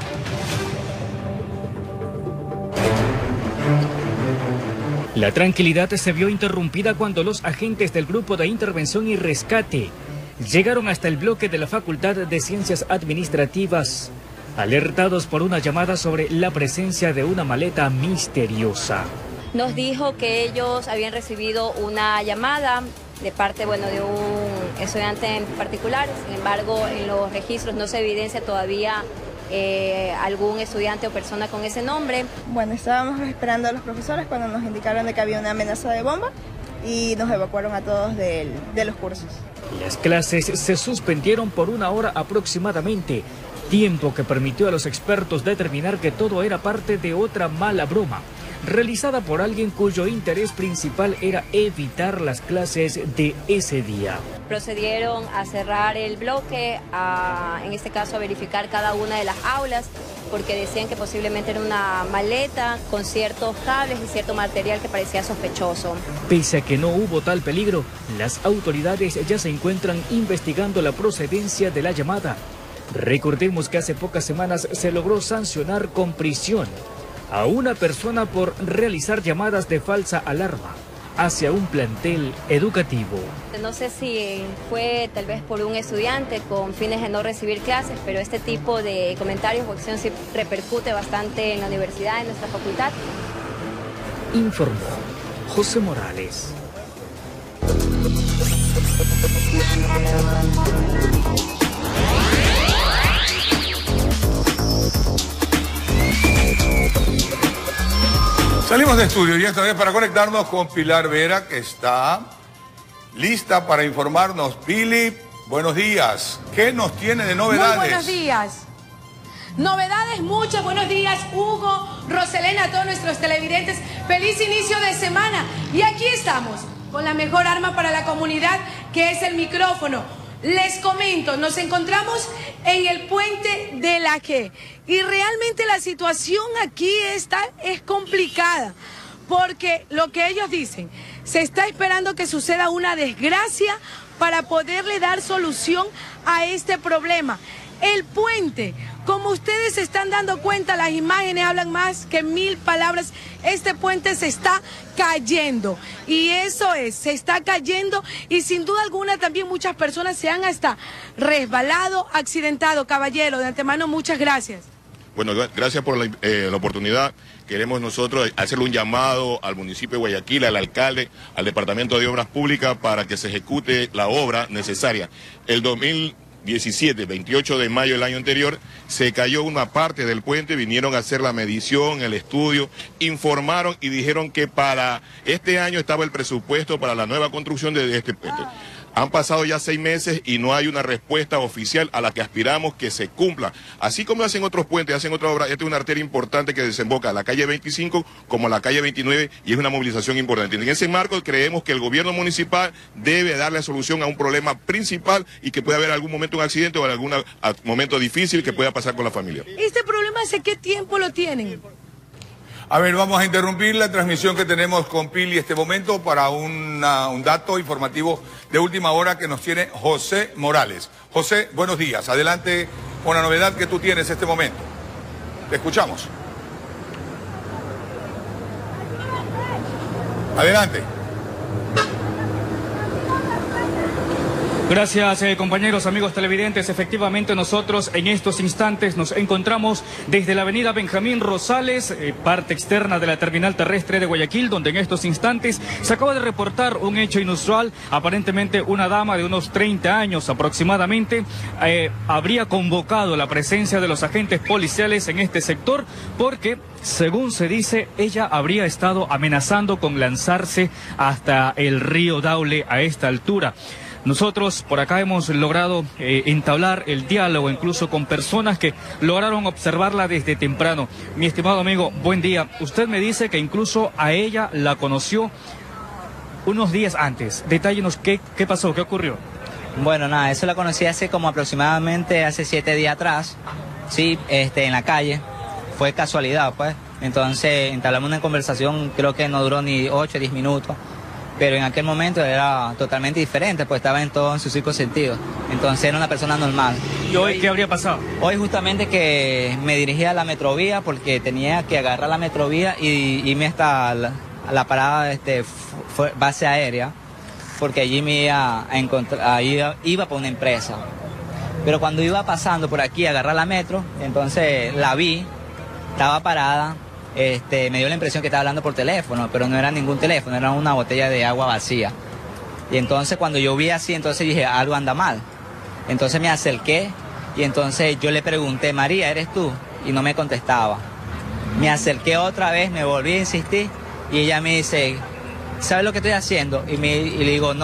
La tranquilidad se vio interrumpida cuando los agentes del Grupo de Intervención y Rescate llegaron hasta el bloque de la Facultad de Ciencias Administrativas, alertados por una llamada sobre la presencia de una maleta misteriosa. Nos dijo que ellos habían recibido una llamada de parte, de un estudiante en particular. Sin embargo, en los registros no se evidencia todavía algún estudiante o persona con ese nombre. Bueno, estábamos esperando a los profesores cuando nos indicaron de que había una amenaza de bomba y nos evacuaron a todos de los cursos. Las clases se suspendieron por 1 hora aproximadamente, tiempo que permitió a los expertos determinar que todo era parte de otra mala broma, realizada por alguien cuyo interés principal era evitar las clases de ese día. Procedieron a cerrar el bloque, en este caso a verificar cada una de las aulas, porque decían que posiblemente era una maleta con ciertos cables y cierto material que parecía sospechoso. Pese a que no hubo tal peligro, las autoridades ya se encuentran investigando la procedencia de la llamada. Recordemos que hace pocas semanas se logró sancionar con prisión a una persona por realizar llamadas de falsa alarma hacia un plantel educativo. No sé si fue tal vez por un estudiante con fines de no recibir clases, pero este tipo de comentarios o acción sí repercute bastante en la universidad, en nuestra facultad. Informó José Morales. Salimos de estudio y esta vez para conectarnos con Pilar Vera, que está lista para informarnos. Pili, buenos días. ¿Qué nos tiene de novedades? Muy buenos días. Novedades muchas. Buenos días, Hugo, Roselena, a todos nuestros televidentes. Feliz inicio de semana. Y aquí estamos, con la mejor arma para la comunidad, que es el micrófono. Les comento, nos encontramos en el puente de la G y realmente la situación aquí es complicada porque lo que ellos dicen, se está esperando que suceda una desgracia para poderle dar solución a este problema. El puente, como ustedes se están dando cuenta, las imágenes hablan más que 1000 palabras. Este puente se está cayendo y eso es, se está cayendo y sin duda alguna también muchas personas se han hasta resbalado, accidentado. Caballero, de antemano muchas gracias. Bueno, gracias por la oportunidad. Queremos nosotros hacerle un llamado al municipio de Guayaquil, al alcalde, al Departamento de Obras Públicas para que se ejecute la obra necesaria. El 2017, 28 de mayo del año anterior, se cayó una parte del puente, vinieron a hacer la medición, el estudio, informaron y dijeron que para este año estaba el presupuesto para la nueva construcción de este puente. Han pasado ya 6 meses y no hay una respuesta oficial a la que aspiramos que se cumpla. Así como hacen otros puentes, hacen otras obras, esta es una arteria importante que desemboca a la calle 25 como a la calle 29 y es una movilización importante. En ese marco creemos que el gobierno municipal debe darle solución a un problema principal y que puede haber algún momento un accidente o algún momento difícil que pueda pasar con la familia. ¿Este problema hace qué tiempo lo tienen? A ver, vamos a interrumpir la transmisión que tenemos con Pili este momento para un dato informativo de última hora que nos tiene José Morales. José, buenos días. Adelante con la novedad que tú tienes este momento. Te escuchamos. Adelante. Gracias, compañeros, amigos televidentes. Efectivamente, nosotros en estos instantes nos encontramos desde la avenida Benjamín Rosales, parte externa de la terminal terrestre de Guayaquil, donde en estos instantes se acaba de reportar un hecho inusual. Aparentemente una dama de unos 30 años aproximadamente habría convocado la presencia de los agentes policiales en este sector porque, según se dice, ella habría estado amenazando con lanzarse hasta el río Daule a esta altura. Nosotros por acá hemos logrado entablar el diálogo incluso con personas que lograron observarla desde temprano. Mi estimado amigo, buen día. Usted me dice que incluso a ella la conoció unos días antes. Detállenos qué pasó, qué ocurrió. Bueno, nada, eso la conocí hace como aproximadamente hace 7 días atrás, sí, en la calle. Fue casualidad, pues. Entonces entablamos una conversación, creo que no duró ni 8 o 10 minutos. Pero en aquel momento era totalmente diferente, pues estaba en todos sus 5 sentidos. Entonces era una persona normal. ¿Y hoy qué habría pasado? Hoy justamente que me dirigí a la metrovía porque tenía que agarrar la metrovía y irme hasta la parada base aérea, porque allí me iba a encontrar, iba por una empresa. Pero cuando iba pasando por aquí a agarrar la metro, entonces la vi, estaba parada. Me dio la impresión que estaba hablando por teléfono, pero no era ningún teléfono, era una botella de agua vacía. Y entonces cuando yo vi así, entonces dije, algo anda mal. Entonces me acerqué y entonces yo le pregunté, María, ¿eres tú? Y no me contestaba. Me acerqué otra vez, me volví a insistir y ella me dice, ¿sabes lo que estoy haciendo? Y le digo, no.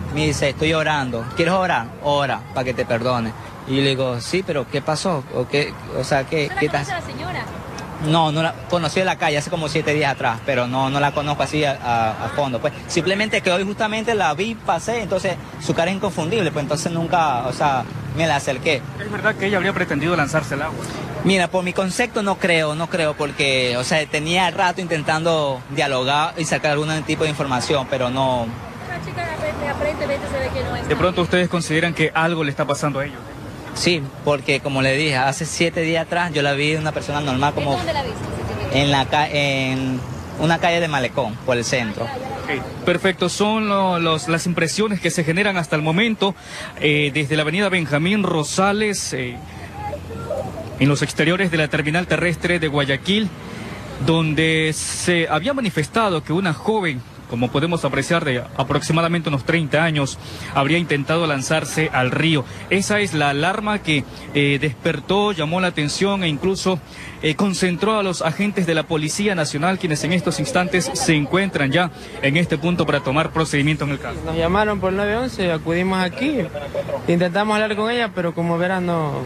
me dice, estoy orando. ¿Quieres orar? Ora, para que te perdone. Y yo le digo, sí, pero ¿qué pasó? O sea, ¿qué estás? ¿La señora? No la conocí en la calle hace como 7 días atrás, pero no la conozco así a fondo. Pues simplemente que hoy justamente la vi, pasé, entonces su cara es inconfundible, pues entonces nunca, o sea, me la acerqué. ¿Es verdad que ella habría pretendido lanzarse al agua? Mira, por mi concepto no creo, porque, o sea, tenía rato intentando dialogar y sacar algún tipo de información, pero no. Una chica aparentemente se ve que no es. ¿De pronto ustedes consideran que algo le está pasando a ellos? Sí, porque como le dije, hace 7 días atrás yo la vi una persona normal como... ¿Dónde la viste? En una calle de Malecón, por el centro. Okay. Perfecto, son las impresiones que se generan hasta el momento desde la avenida Benjamín Rosales, en los exteriores de la terminal terrestre de Guayaquil, donde se había manifestado que una joven, como podemos apreciar, de aproximadamente unos 30 años, habría intentado lanzarse al río. Esa es la alarma que despertó, llamó la atención e incluso concentró a los agentes de la Policía Nacional, quienes en estos instantes se encuentran ya en este punto para tomar procedimiento en el caso. Nos llamaron por el 911, acudimos aquí, intentamos hablar con ella, pero como verán no...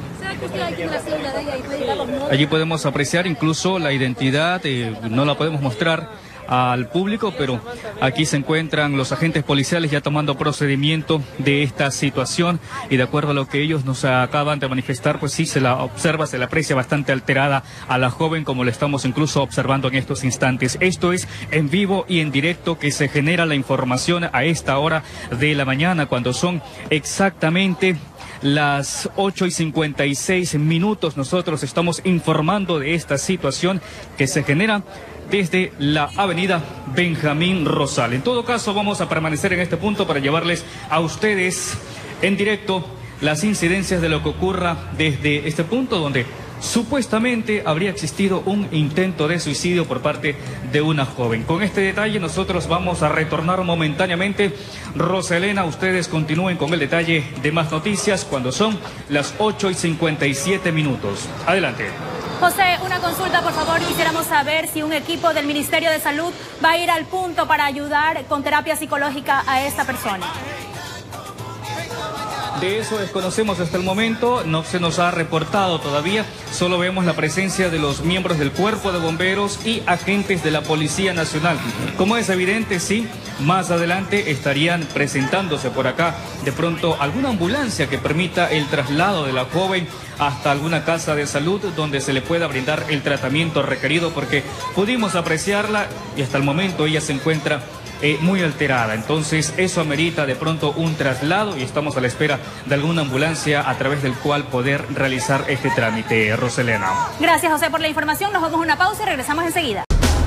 Allí podemos apreciar incluso la identidad, no la podemos mostrar al público, pero aquí se encuentran los agentes policiales ya tomando procedimiento de esta situación, y de acuerdo a lo que ellos nos acaban de manifestar, pues sí se la observa, se la aprecia bastante alterada a la joven, como lo estamos incluso observando en estos instantes. Esto es en vivo y en directo que se genera la información a esta hora de la mañana, cuando son exactamente las 8:56. Nosotros estamos informando de esta situación que se genera desde la avenida Benjamín Rosales. En todo caso, vamos a permanecer en este punto para llevarles a ustedes en directo las incidencias de lo que ocurra desde este punto, donde supuestamente habría existido un intento de suicidio por parte de una joven. Con este detalle nosotros vamos a retornar momentáneamente. Roselena, ustedes continúen con el detalle de más noticias cuando son las 8:57. Adelante. José, una consulta, por favor. Quisiéramos saber si un equipo del Ministerio de Salud va a ir al punto para ayudar con terapia psicológica a esta persona. De eso desconocemos hasta el momento, no se nos ha reportado todavía, solo vemos la presencia de los miembros del Cuerpo de Bomberos y agentes de la Policía Nacional. Como es evidente, sí, más adelante estarían presentándose por acá de pronto alguna ambulancia que permita el traslado de la joven hasta alguna casa de salud donde se le pueda brindar el tratamiento requerido, porque pudimos apreciarla y hasta el momento ella se encuentra muy alterada. Entonces eso amerita de pronto un traslado y estamos a la espera de alguna ambulancia a través del cual poder realizar este trámite. Roselena. Gracias, José, por la información. Nos vamos a una pausa y regresamos enseguida.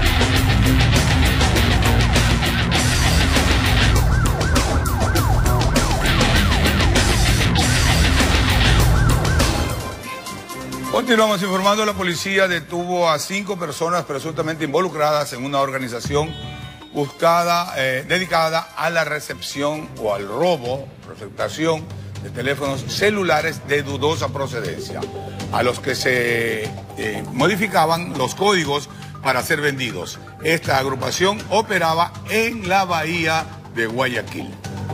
Continuamos informando. La policía detuvo a 5 personas presuntamente involucradas en una organización dedicada a la recepción o al robo, receptación de teléfonos celulares de dudosa procedencia, a los que se modificaban los códigos para ser vendidos. Esta agrupación operaba en la bahía de Guayaquil.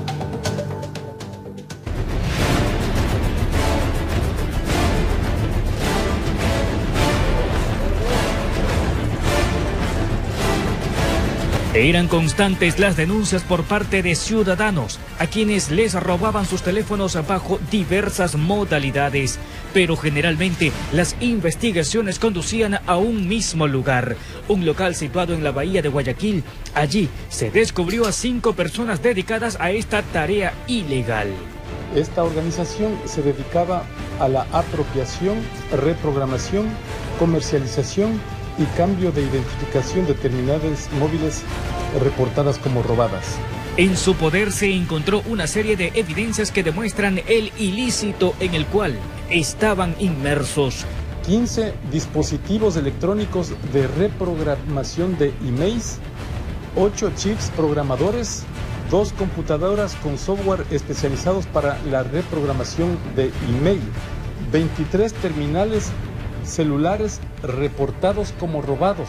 Eran constantes las denuncias por parte de ciudadanos a quienes les robaban sus teléfonos bajo diversas modalidades, pero generalmente las investigaciones conducían a un mismo lugar, un local situado en la bahía de Guayaquil. Allí se descubrió a 5 personas dedicadas a esta tarea ilegal. Esta organización se dedicaba a la apropiación, reprogramación, comercialización y cambio de identificación de terminales móviles reportadas como robadas. En su poder se encontró una serie de evidencias que demuestran el ilícito en el cual estaban inmersos. 15 dispositivos electrónicos de reprogramación de emails, 8 chips programadores, 2 computadoras con software especializados para la reprogramación de email, 23 terminales celulares reportados como robados,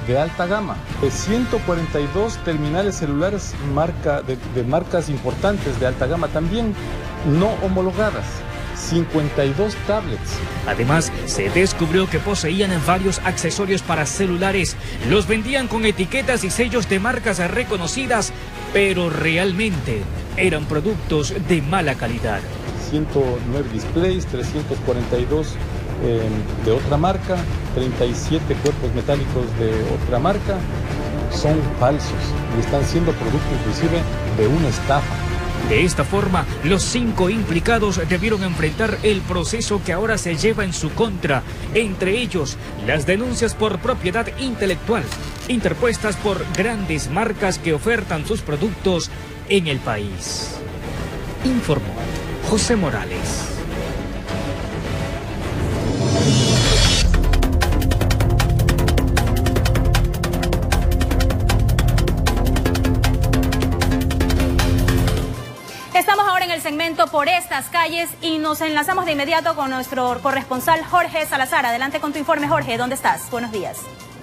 de alta gama, 142 terminales celulares de marcas importantes de alta gama también no homologadas, 52 tablets. Además, se descubrió que poseían varios accesorios para celulares. Los vendían con etiquetas y sellos de marcas reconocidas, pero realmente eran productos de mala calidad. 109 displays, 342 de otra marca, 37 cuerpos metálicos de otra marca, son falsos y están siendo producto inclusive de una estafa. De esta forma, los 5 implicados debieron enfrentar el proceso que ahora se lleva en su contra, entre ellos las denuncias por propiedad intelectual, interpuestas por grandes marcas que ofertan sus productos en el país. Informó José Morales. Estamos ahora en el segmento Por estas calles y nos enlazamos de inmediato con nuestro corresponsal Jorge Salazar. Adelante con tu informe, Jorge. ¿Dónde estás? Buenos días.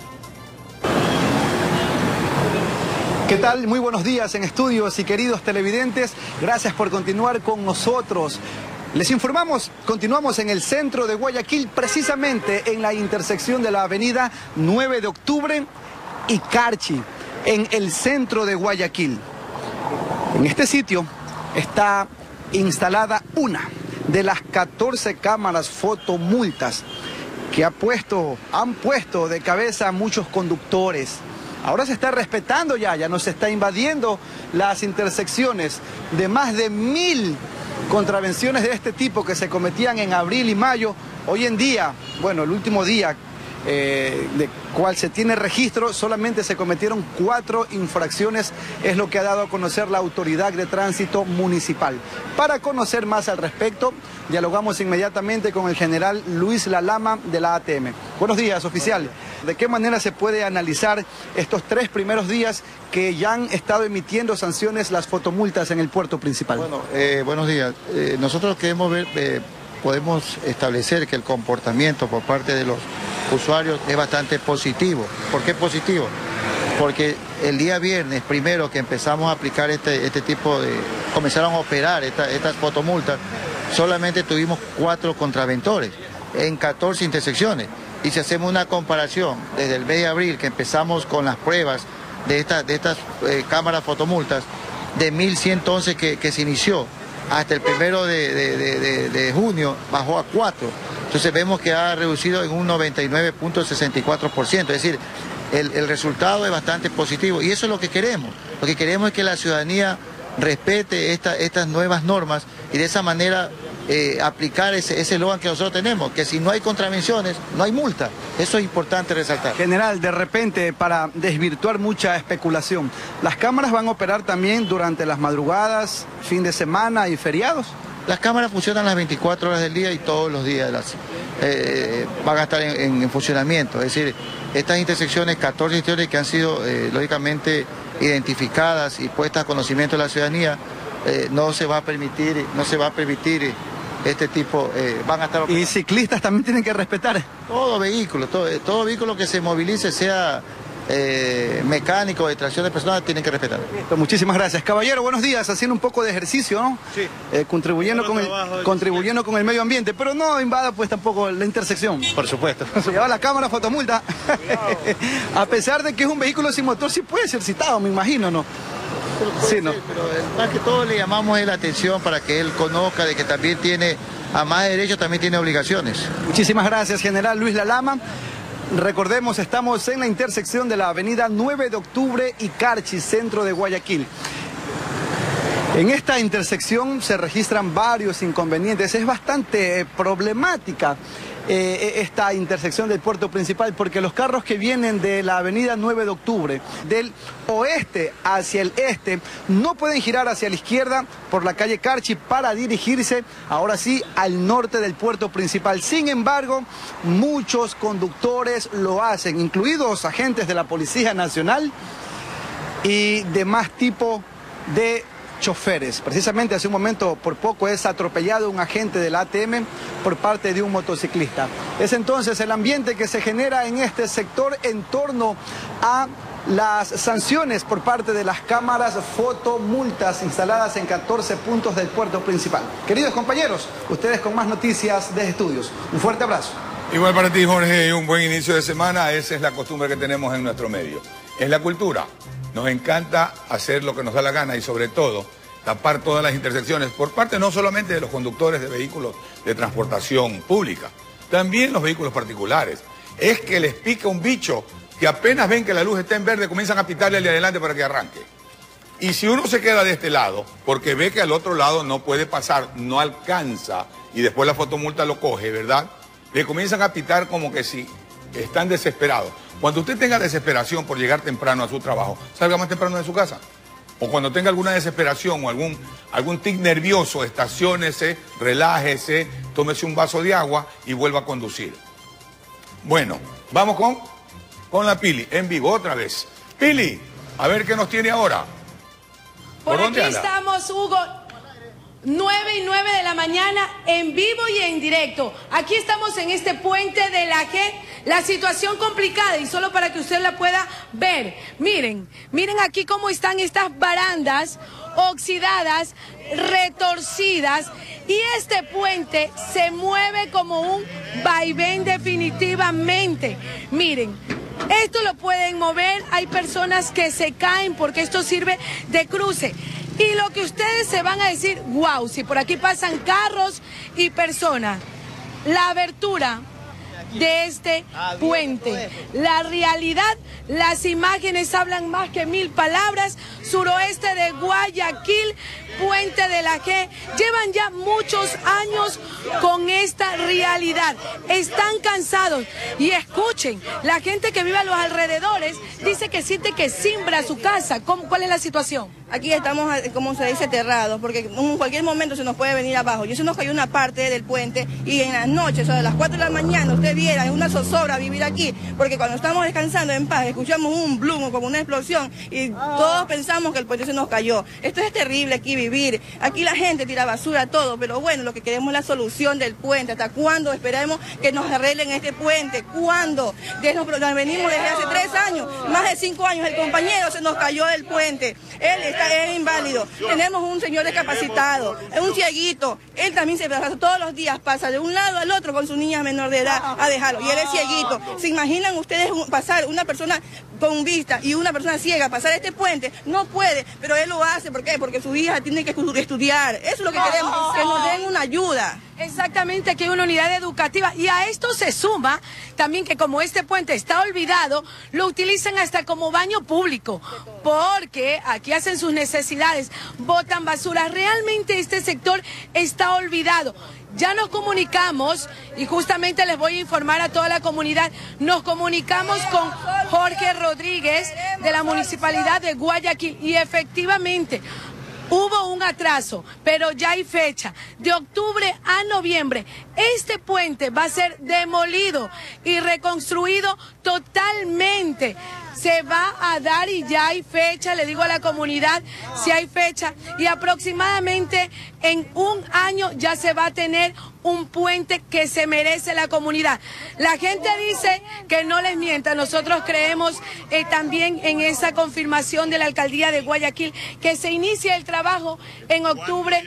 ¿Qué tal? Muy buenos días en estudios y queridos televidentes. Gracias por continuar con nosotros. Les informamos, continuamos en el centro de Guayaquil, precisamente en la intersección de la avenida 9 de octubre y Carchi, en el centro de Guayaquil. En este sitio está instalada una de las 14 cámaras fotomultas que han puesto de cabeza a muchos conductores. Ahora se está respetando ya no se está invadiendo las intersecciones de más de 1000 contravenciones de este tipo que se cometían en abril y mayo. Hoy en día, bueno, el último día de cual se tiene registro, solamente se cometieron 4 infracciones, es lo que ha dado a conocer la Autoridad de Tránsito Municipal. Para conocer más al respecto, dialogamos inmediatamente con el general Luis Lalama de la ATM. Buenos días, oficial. ¿De qué manera se puede analizar estos 3 primeros días que ya han estado emitiendo sanciones las fotomultas en el puerto principal? Bueno, buenos días. Nosotros queremos ver, podemos establecer que el comportamiento por parte de los usuarios es bastante positivo. ¿Por qué positivo? Porque el día viernes primero que empezamos a aplicar este tipo de... comenzaron a operar estas fotomultas, solamente tuvimos 4 contraventores en 14 intersecciones. Y si hacemos una comparación desde el mes de abril que empezamos con las pruebas de estas cámaras fotomultas, de 1111 que se inició hasta el 1 de junio bajó a 4. Entonces vemos que ha reducido en un 99.64%, es decir, el resultado es bastante positivo y eso es lo que queremos. Lo que queremos es que la ciudadanía respete estas nuevas normas y de esa manera aplicar ese eslogan que nosotros tenemos, que si no hay contravenciones, no hay multa. Eso es importante resaltar. General, de repente, para desvirtuar mucha especulación, ¿las cámaras van a operar también durante las madrugadas, fin de semana y feriados? Las cámaras funcionan las 24 horas del día y todos los días van a estar en funcionamiento. Es decir, estas intersecciones, 14 intersecciones que han sido lógicamente identificadas y puestas a conocimiento de la ciudadanía, no se va a permitir este tipo, van a estar... ¿Y ciclistas también tienen que respetar? Todo vehículo que se movilice, sea mecánico, de tracción de personas, tienen que respetar. Listo, muchísimas gracias. Caballero, buenos días, haciendo un poco de ejercicio, ¿no? Sí. Contribuyendo con el medio ambiente, pero no invada pues tampoco la intersección. Por supuesto. Se lleva la cámara fotomulta. A pesar de que es un vehículo sin motor, sí puede ser citado, me imagino, ¿no? Sí, no. Pero más que todo le llamamos la atención para que él conozca de que también tiene, a más de derechos, también tiene obligaciones. Muchísimas gracias, general Luis Lalama. Recordemos, estamos en la intersección de la avenida 9 de octubre y Carchi, centro de Guayaquil. En esta intersección se registran varios inconvenientes. Es bastante problemática esta intersección del puerto principal porque los carros que vienen de la avenida 9 de octubre, del oeste hacia el este, no pueden girar hacia la izquierda por la calle Carchi para dirigirse, ahora sí, al norte del puerto principal. Sin embargo, muchos conductores lo hacen, incluidos agentes de la Policía Nacional y demás tipo de choferes. Precisamente hace un momento, por poco, es atropellado un agente del ATM por parte de un motociclista. Es entonces el ambiente que se genera en este sector en torno a las sanciones por parte de las cámaras fotomultas instaladas en 14 puntos del puerto principal. Queridos compañeros, ustedes con más noticias de estudios. Un fuerte abrazo. Igual para ti, Jorge, un buen inicio de semana. Esa es la costumbre que tenemos en nuestro medio. Es la cultura. Nos encanta hacer lo que nos da la gana y sobre todo tapar todas las intersecciones por parte no solamente de los conductores de vehículos de transportación pública, también los vehículos particulares. Es que les pica un bicho que apenas ven que la luz está en verde comienzan a pitarle al de adelante para que arranque. Y si uno se queda de este lado porque ve que al otro lado no puede pasar, no alcanza y después la fotomulta lo coge, ¿verdad? Le comienzan a pitar como que si están desesperados. Cuando usted tenga desesperación por llegar temprano a su trabajo, salga más temprano de su casa. O cuando tenga alguna desesperación o algún tic nervioso, estaciónese, relájese, tómese un vaso de agua y vuelva a conducir. Bueno, vamos con la Pili, en vivo otra vez. Pili, a ver qué nos tiene ahora. Por aquí estamos, Hugo. 9:09 de la mañana, en vivo y en directo. Aquí estamos en este puente de la G, la situación complicada y solo para que usted la pueda ver. Miren aquí cómo están estas barandas oxidadas, retorcidas y este puente se mueve como un vaivén definitivamente. Miren. Esto lo pueden mover, hay personas que se caen porque esto sirve de cruce. Y lo que ustedes se van a decir, wow, si por aquí pasan carros y personas. La abertura de este puente, la realidad, las imágenes hablan más que 1000 palabras. Suroeste de Guayaquil, puente de la G, llevan ya muchos años con esta realidad, están cansados y escuchen, la gente que vive a los alrededores dice que siente que simbra su casa. ¿Cuál es la situación? Aquí estamos, como se dice, aterrados, porque en cualquier momento se nos puede venir abajo. Y eso nos cayó una parte del puente y en las noches, o sea, a las 4 de la mañana, usted viera, es una zozobra vivir aquí, porque cuando estamos descansando en paz, escuchamos un boom o como una explosión y todos pensamos que el puente se nos cayó. Esto es terrible aquí vivir. Aquí la gente tira basura, todo, pero bueno, lo que queremos es la solución del puente. ¿Hasta cuándo esperamos que nos arreglen este puente? ¿Cuándo? Nos venimos desde hace 3 años, más de 5 años, el compañero se nos cayó del puente. Él es inválido. Tenemos un señor discapacitado, un cieguito. Él también se pasa todos los días, pasa de un lado al otro con su niña menor de edad a dejarlo. Y él es cieguito. ¿Se imaginan ustedes pasar una persona con vista y una persona ciega pasar este puente? No puede, pero él lo hace. ¿Por qué? Porque su hija tiene que estudiar. Eso es lo que queremos, que nos den una ayuda. Exactamente, aquí hay una unidad educativa y a esto se suma también que como este puente está olvidado, lo utilizan hasta como baño público, porque aquí hacen sus necesidades, botan basura. Realmente este sector está olvidado. Ya nos comunicamos y justamente les voy a informar a toda la comunidad, nos comunicamos con Jorge Rodríguez de la Municipalidad de Guayaquil y efectivamente hubo un atraso, pero ya hay fecha. De octubre a noviembre, este puente va a ser demolido y reconstruido totalmente. Se va a dar y ya hay fecha, le digo a la comunidad si hay fecha. Y aproximadamente en un año ya se va a tener un puente que se merece la comunidad. La gente dice que no les mienta. Nosotros creemos también en esa confirmación de la alcaldía de Guayaquil que se inicia el trabajo en octubre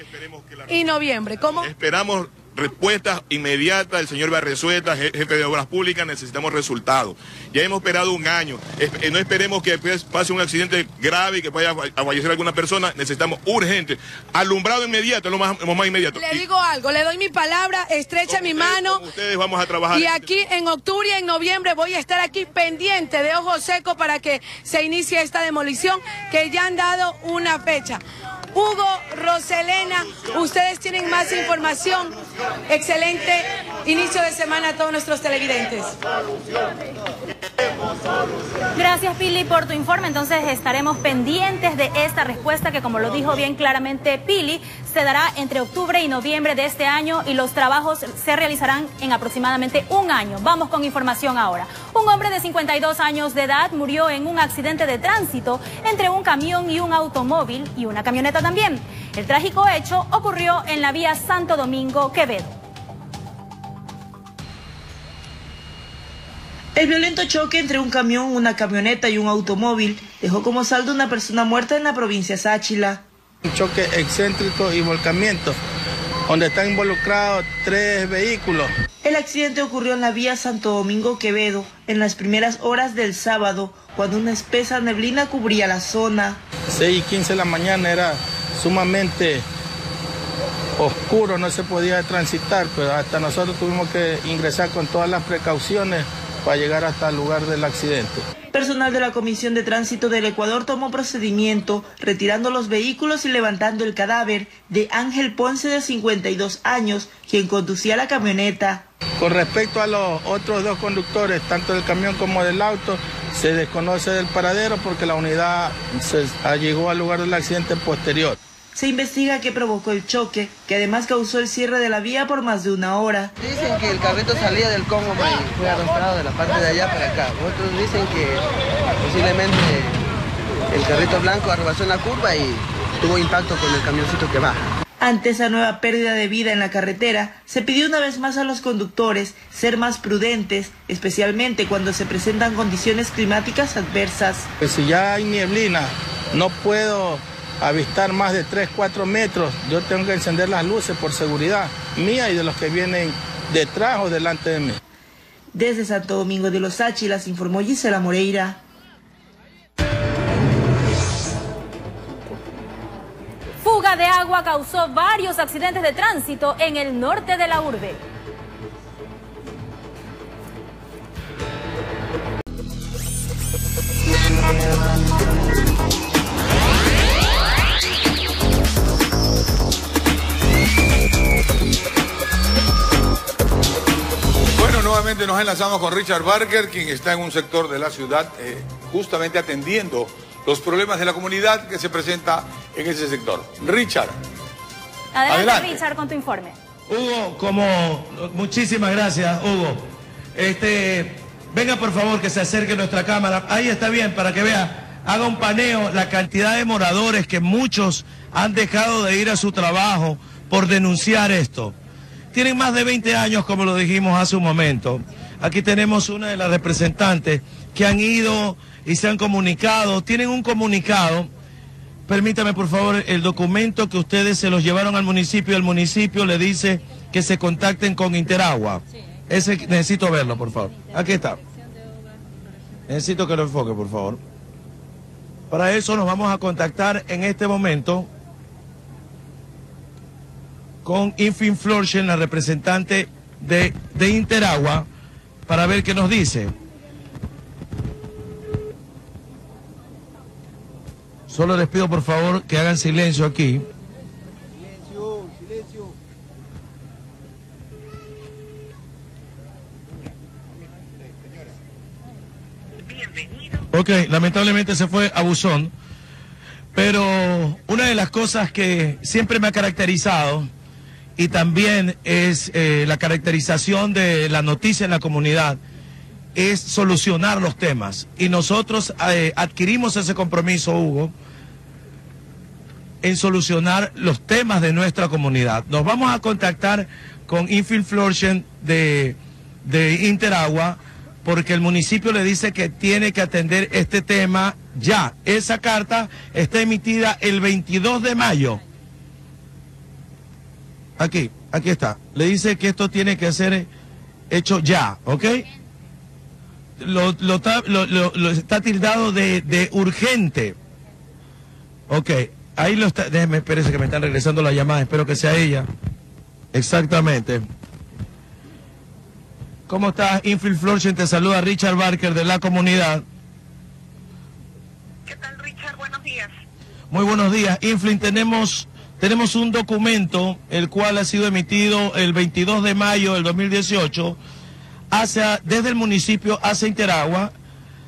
y noviembre. ¿Cómo? Esperamos respuestas inmediatas del señor Barresueta, jefe de Obras Públicas. Necesitamos resultados. Ya hemos esperado un año. No esperemos que después pase un accidente grave y que vaya a fallecer alguna persona. Necesitamos urgente. Alumbrado inmediato, lo más inmediato. Le digo algo, le doy mi palabra, estrecha mi mano. Con ustedes vamos a trabajar. Y aquí en octubre y en noviembre voy a estar aquí pendiente de ojo seco para que se inicie esta demolición, que ya han dado una fecha. Hugo, Roselena, ustedes tienen más información. Excelente inicio de semana a todos nuestros televidentes. Gracias, Pili, por tu informe. Entonces estaremos pendientes de esta respuesta que, como lo dijo bien claramente Pili, se dará entre octubre y noviembre de este año y los trabajos se realizarán en aproximadamente un año. Vamos con información ahora. Un hombre de 52 años de edad murió en un accidente de tránsito entre un camión y un automóvil y una camioneta también. El trágico hecho ocurrió en la vía Santo Domingo-Quevedo. El violento choque entre un camión, una camioneta y un automóvil dejó como saldo una persona muerta en la provincia de Sáchila. Un choque excéntrico y volcamiento, donde están involucrados 3 vehículos. El accidente ocurrió en la vía Santo Domingo-Quevedo en las primeras horas del sábado, cuando una espesa neblina cubría la zona. 6:15 de la mañana era sumamente oscuro, no se podía transitar, pero hasta nosotros tuvimos que ingresar con todas las precauciones para llegar hasta el lugar del accidente. Personal de la Comisión de Tránsito del Ecuador tomó procedimiento, retirando los vehículos y levantando el cadáver de Ángel Ponce, de 52 años, quien conducía la camioneta. Con respecto a los otros 2 conductores, tanto del camión como del auto, se desconoce del paradero porque la unidad llegó al lugar del accidente posterior. Se investiga qué provocó el choque, que además causó el cierre de la vía por más de 1 hora. Dicen que el carrito salía del Congo y fue arrastrado de la parte de allá para acá. Otros dicen que posiblemente el carrito blanco arrebasó en la curva y tuvo impacto con el camioncito que baja. Ante esa nueva pérdida de vida en la carretera, se pidió una vez más a los conductores ser más prudentes, especialmente cuando se presentan condiciones climáticas adversas. Pues si ya hay nieblina, no puedo avistar más de 3-4 metros, yo tengo que encender las luces por seguridad mía y de los que vienen detrás o delante de mí. Desde Santo Domingo de los Sáchilas informó Gisela Moreira. Fuga de agua causó varios accidentes de tránsito en el norte de la urbe. Bueno, nuevamente nos enlazamos con Richard Barker, quien está en un sector de la ciudad justamente atendiendo los problemas de la comunidad que se presenta en ese sector. Richard. Adelante, Richard, con tu informe. Hugo, muchísimas gracias, Hugo. Venga, por favor, que se acerque nuestra cámara. Ahí está bien, para que vea, haga un paneo, la cantidad de moradores que muchos han dejado de ir a su trabajo por denunciar esto. Tienen más de 20 años, como lo dijimos hace un momento. Aquí tenemos una de las representantes que han ido y se han comunicado. Tienen un comunicado. Permítame, por favor, el documento que ustedes se los llevaron al municipio. El municipio le dice que se contacten con Interagua. Ese necesito verlo, por favor. Aquí está. Necesito que lo enfoque, por favor. Para eso nos vamos a contactar en este momento con Infin Florchen, la representante de Interagua, para ver qué nos dice. Solo les pido, por favor, que hagan silencio aquí. Silencio, silencio. Ok, lamentablemente se fue a buzón, pero una de las cosas que siempre me ha caracterizado y también es la caracterización de la noticia en la comunidad es solucionar los temas, y nosotros adquirimos ese compromiso, Hugo, en solucionar los temas de nuestra comunidad. Nos vamos a contactar con Infil Florchen de Interagua, porque el municipio le dice que tiene que atender este tema ya. Esa carta está emitida el 22 de mayo. Aquí está. Le dice que esto tiene que ser hecho ya, ¿ok? Lo está tildado de urgente. Ok, ahí lo está. Déjeme, espérese que me están regresando la llamada. Espero que sea ella. Exactamente. ¿Cómo estás, Infil Florchen? Te saluda Richard Barker de la comunidad. ¿Qué tal, Richard? Buenos días. Muy buenos días. Infil, tenemos un documento el cual ha sido emitido el 22 de mayo del 2018 desde el municipio hacia Interagua,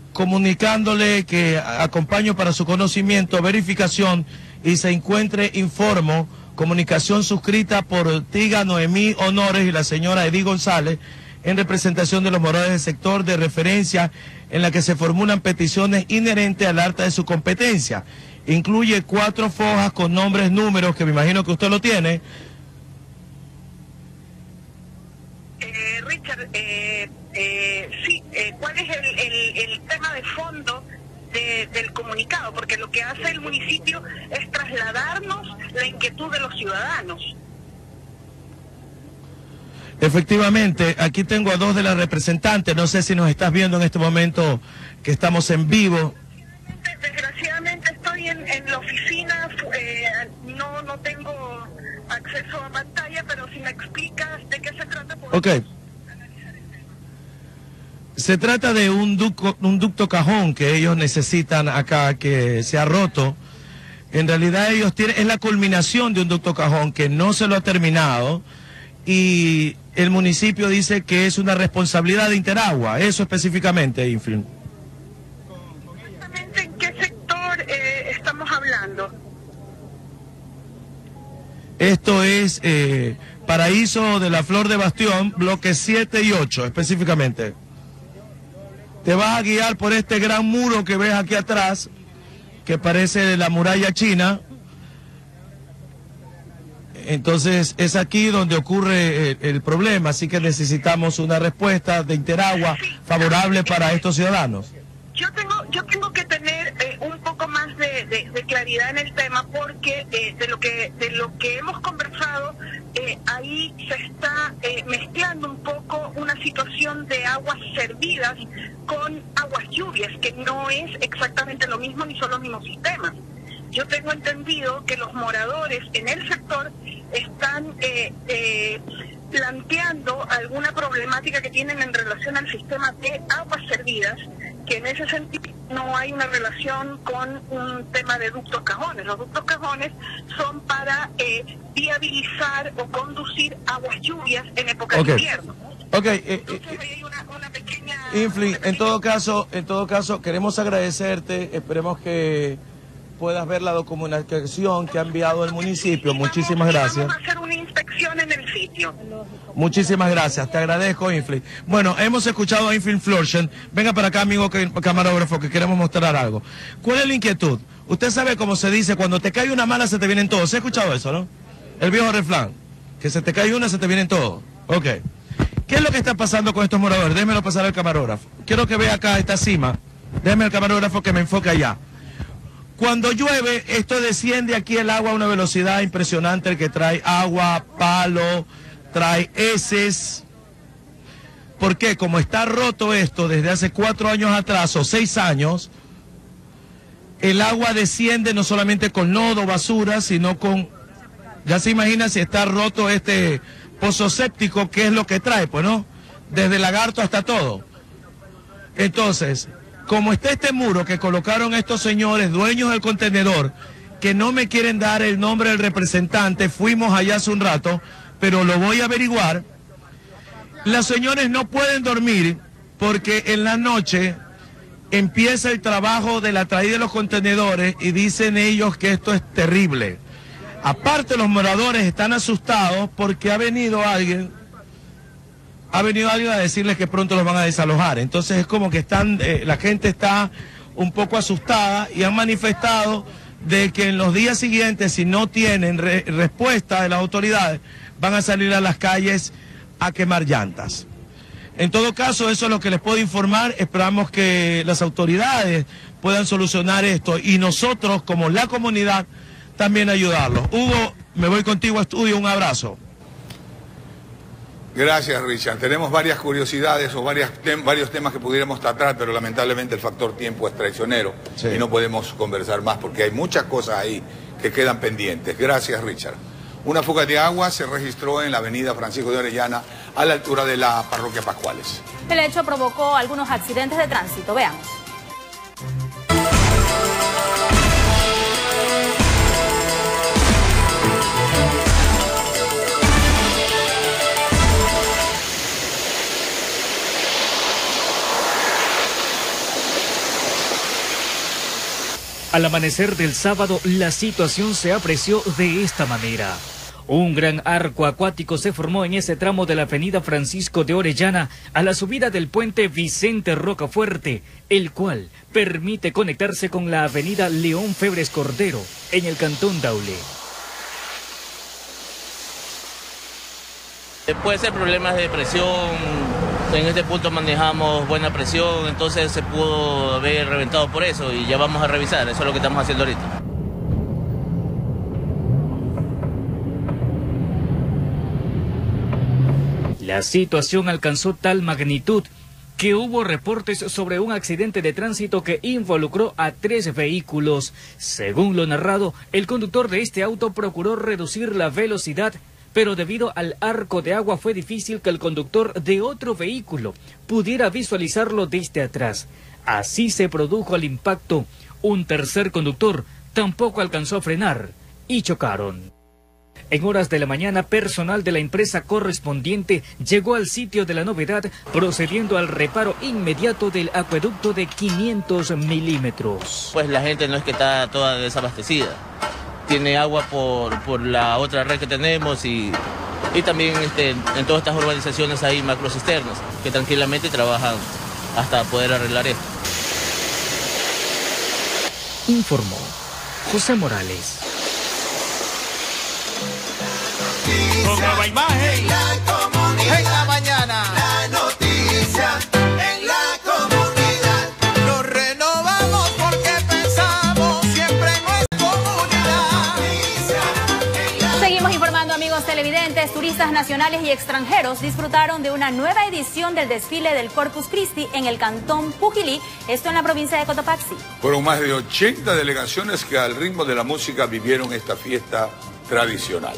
comunicándole que acompaño para su conocimiento, verificación y se encuentre, informo, comunicación suscrita por Tiga Noemí Honores y la señora Edith González en representación de los moradores del sector de referencia en la que se formulan peticiones inherentes al acta de su competencia. Incluye 4 fojas con nombres, números, que me imagino que usted lo tiene. Richard, sí, ¿cuál es el tema de fondo del comunicado? Porque lo que hace el municipio es trasladarnos la inquietud de los ciudadanos. Efectivamente, aquí tengo a 2 de las representantes, no sé si nos estás viendo en este momento que estamos en vivo. Desgraciadamente estoy en la oficina, no tengo acceso a pantalla, pero si me explicas de qué se trata... Ok. Se trata de un ducto cajón que ellos necesitan acá, que se ha roto. En realidad ellos tienen, es la culminación de un ducto cajón que no se lo ha terminado y el municipio dice que es una responsabilidad de Interagua, eso específicamente, Inflin. ¿Exactamente en qué sector estamos hablando? Esto es Paraíso de la Flor de Bastión, bloques 7 y 8 específicamente. Te vas a guiar por este gran muro que ves aquí atrás, que parece la muralla china. Entonces es aquí donde ocurre el problema, así que necesitamos una respuesta de Interagua favorable para estos ciudadanos. Yo tengo que tener un poco más de claridad en el tema, porque de lo que hemos conversado, ahí se está mezclando un poco una situación de aguas servidas con aguas lluvias, que no es exactamente lo mismo ni son los mismos sistemas. Yo tengo entendido que los moradores en el sector están planteando alguna problemática que tienen en relación al sistema de aguas servidas, que en ese sentido no hay una relación con un tema de ductos cajones. Los ductos cajones son para viabilizar o conducir aguas lluvias en época de invierno. Ok, Infli, en todo caso queremos agradecerte, esperemos que puedas ver la documentación que ha enviado el municipio. Muchísimas gracias. Vamos a hacer una inspección en el sitio. Muchísimas gracias, te agradezco, Infli. Bueno, hemos escuchado a Infli Florschen. Venga para acá, amigo camarógrafo, que queremos mostrar algo. ¿Cuál es la inquietud? Usted sabe cómo se dice, cuando te cae una mala se te vienen todos. ¿Se ha escuchado eso, no? El viejo refrán, que se te cae una se te vienen todos. Ok. ¿Qué es lo que está pasando con estos moradores? Déjemelo pasar al camarógrafo. Quiero que vea acá esta cima. Déjeme el camarógrafo que me enfoque allá. Cuando llueve, esto desciende aquí el agua a una velocidad impresionante, que trae agua, palo, trae heces. ¿Por qué? Como está roto esto desde hace 4 años atrás o 6 años, el agua desciende no solamente con lodo, basura, sino con... Ya se imagina si está roto este pozo séptico, ¿qué es lo que trae? Pues no, desde el lagarto hasta todo. Entonces, como está este muro que colocaron estos señores dueños del contenedor, que no me quieren dar el nombre del representante, fuimos allá hace un rato, pero lo voy a averiguar. Los señores no pueden dormir porque en la noche empieza el trabajo de la traída de los contenedores y dicen ellos que esto es terrible. Aparte, los moradores están asustados porque ha venido alguien a decirles que pronto los van a desalojar. Entonces es como que la gente está un poco asustada y han manifestado de que en los días siguientes, si no tienen respuesta de las autoridades, van a salir a las calles a quemar llantas. En todo caso, eso es lo que les puedo informar. Esperamos que las autoridades puedan solucionar esto y nosotros, como la comunidad, también ayudarlos. Hugo, me voy contigo a estudio, un abrazo. Gracias, Richard. Tenemos varias curiosidades o varios temas que pudiéramos tratar, pero lamentablemente el factor tiempo es traicionero y no podemos conversar más porque hay muchas cosas ahí que quedan pendientes. Gracias, Richard. Una fuga de agua se registró en la avenida Francisco de Orellana a la altura de la parroquia Pascuales. El hecho provocó algunos accidentes de tránsito. Veamos. Al amanecer del sábado, la situación se apreció de esta manera. Un gran arco acuático se formó en ese tramo de la avenida Francisco de Orellana a la subida del puente Vicente Rocafuerte, el cual permite conectarse con la avenida León Febres Cordero en el cantón Daule. Puede ser problemas de presión, en este punto manejamos buena presión, entonces se pudo haber reventado por eso y ya vamos a revisar, eso es lo que estamos haciendo ahorita. La situación alcanzó tal magnitud que hubo reportes sobre un accidente de tránsito que involucró a 3 vehículos. Según lo narrado, el conductor de este auto procuró reducir la velocidad, pero debido al arco de agua fue difícil que el conductor de otro vehículo pudiera visualizarlo desde atrás. Así se produjo el impacto. Un tercer conductor tampoco alcanzó a frenar y chocaron. En horas de la mañana, personal de la empresa correspondiente llegó al sitio de la novedad, procediendo al reparo inmediato del acueducto de 500 milímetros. Pues la gente no es que está toda desabastecida. Tiene agua por la otra red que tenemos y también en todas estas urbanizaciones hay macrocisternas que tranquilamente trabajan hasta poder arreglar esto. Informó José Morales. Con nueva imagen, en la mañana, la noticia en la comunidad. Nos renovamos porque pensamos siempre en nuestra comunidad. Seguimos informando, amigos televidentes. Turistas nacionales y extranjeros disfrutaron de una nueva edición del desfile del Corpus Christi en el cantón Pujilí, esto en la provincia de Cotopaxi. Fueron más de 80 delegaciones que al ritmo de la música vivieron esta fiesta tradicional.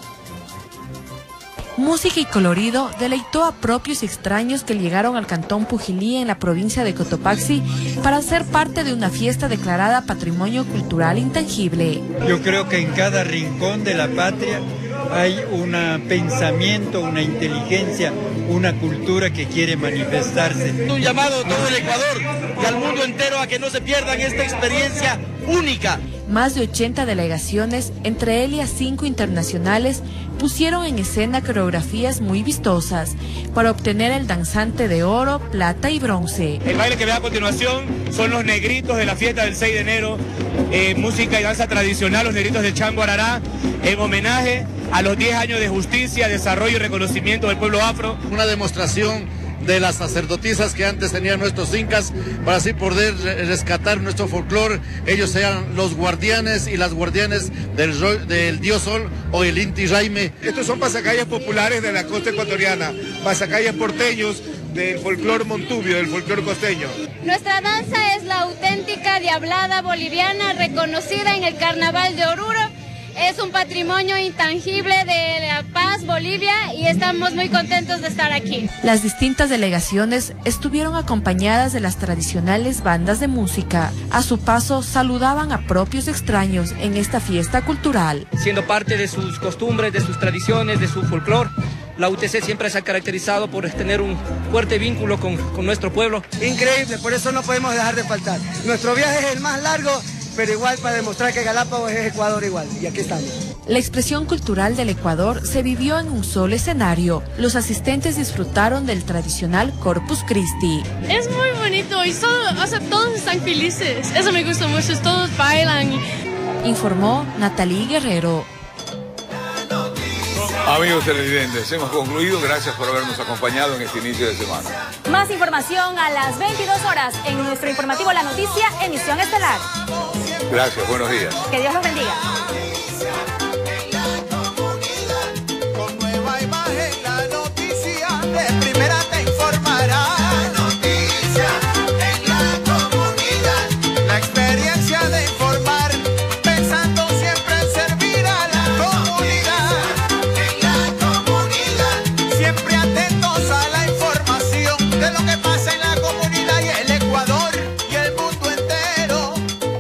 Música y colorido deleitó a propios y extraños que llegaron al cantón Pujilí en la provincia de Cotopaxi para ser parte de una fiesta declarada Patrimonio Cultural Intangible. Yo creo que en cada rincón de la patria hay un pensamiento, una inteligencia, una cultura que quiere manifestarse. Un llamado a todo el Ecuador y al mundo entero a que no se pierdan esta experiencia única. Más de 80 delegaciones, entre ellas 5 internacionales, pusieron en escena coreografías muy vistosas para obtener el danzante de oro, plata y bronce. El baile que ve a continuación son los negritos de la fiesta del 6 de enero, música y danza tradicional, los negritos de Chango Arará, en homenaje a los 10 años de justicia, desarrollo y reconocimiento del pueblo afro. Una demostración de las sacerdotisas que antes tenían nuestros incas, para así poder rescatar nuestro folclore. Ellos sean los guardianes y las guardianes del dios sol o el Inti Raymi. Estos son pasacalles populares de la costa ecuatoriana, pasacalles porteños del folclore montubio, del folclore costeño. Nuestra danza es la auténtica diablada boliviana, reconocida en el Carnaval de Oruro. Es un patrimonio intangible de La Paz, Bolivia, y estamos muy contentos de estar aquí. Las distintas delegaciones estuvieron acompañadas de las tradicionales bandas de música. A su paso, saludaban a propios extraños en esta fiesta cultural. Siendo parte de sus costumbres, de sus tradiciones, de su folclore, la UTC siempre se ha caracterizado por tener un fuerte vínculo con nuestro pueblo. Increíble, por eso no podemos dejar de faltar. Nuestro viaje es el más largo, pero igual para demostrar que Galápagos es Ecuador igual, y aquí estamos. La expresión cultural del Ecuador se vivió en un solo escenario. Los asistentes disfrutaron del tradicional Corpus Christi. Es muy bonito y todos están felices, eso me gusta mucho, todos bailan. Informó Natalie Guerrero. Amigos televidentes, hemos concluido. Gracias por habernos acompañado en este inicio de semana. Más información a las 22 horas en nuestro informativo La Noticia, emisión estelar. Gracias, buenos días. Que Dios los bendiga.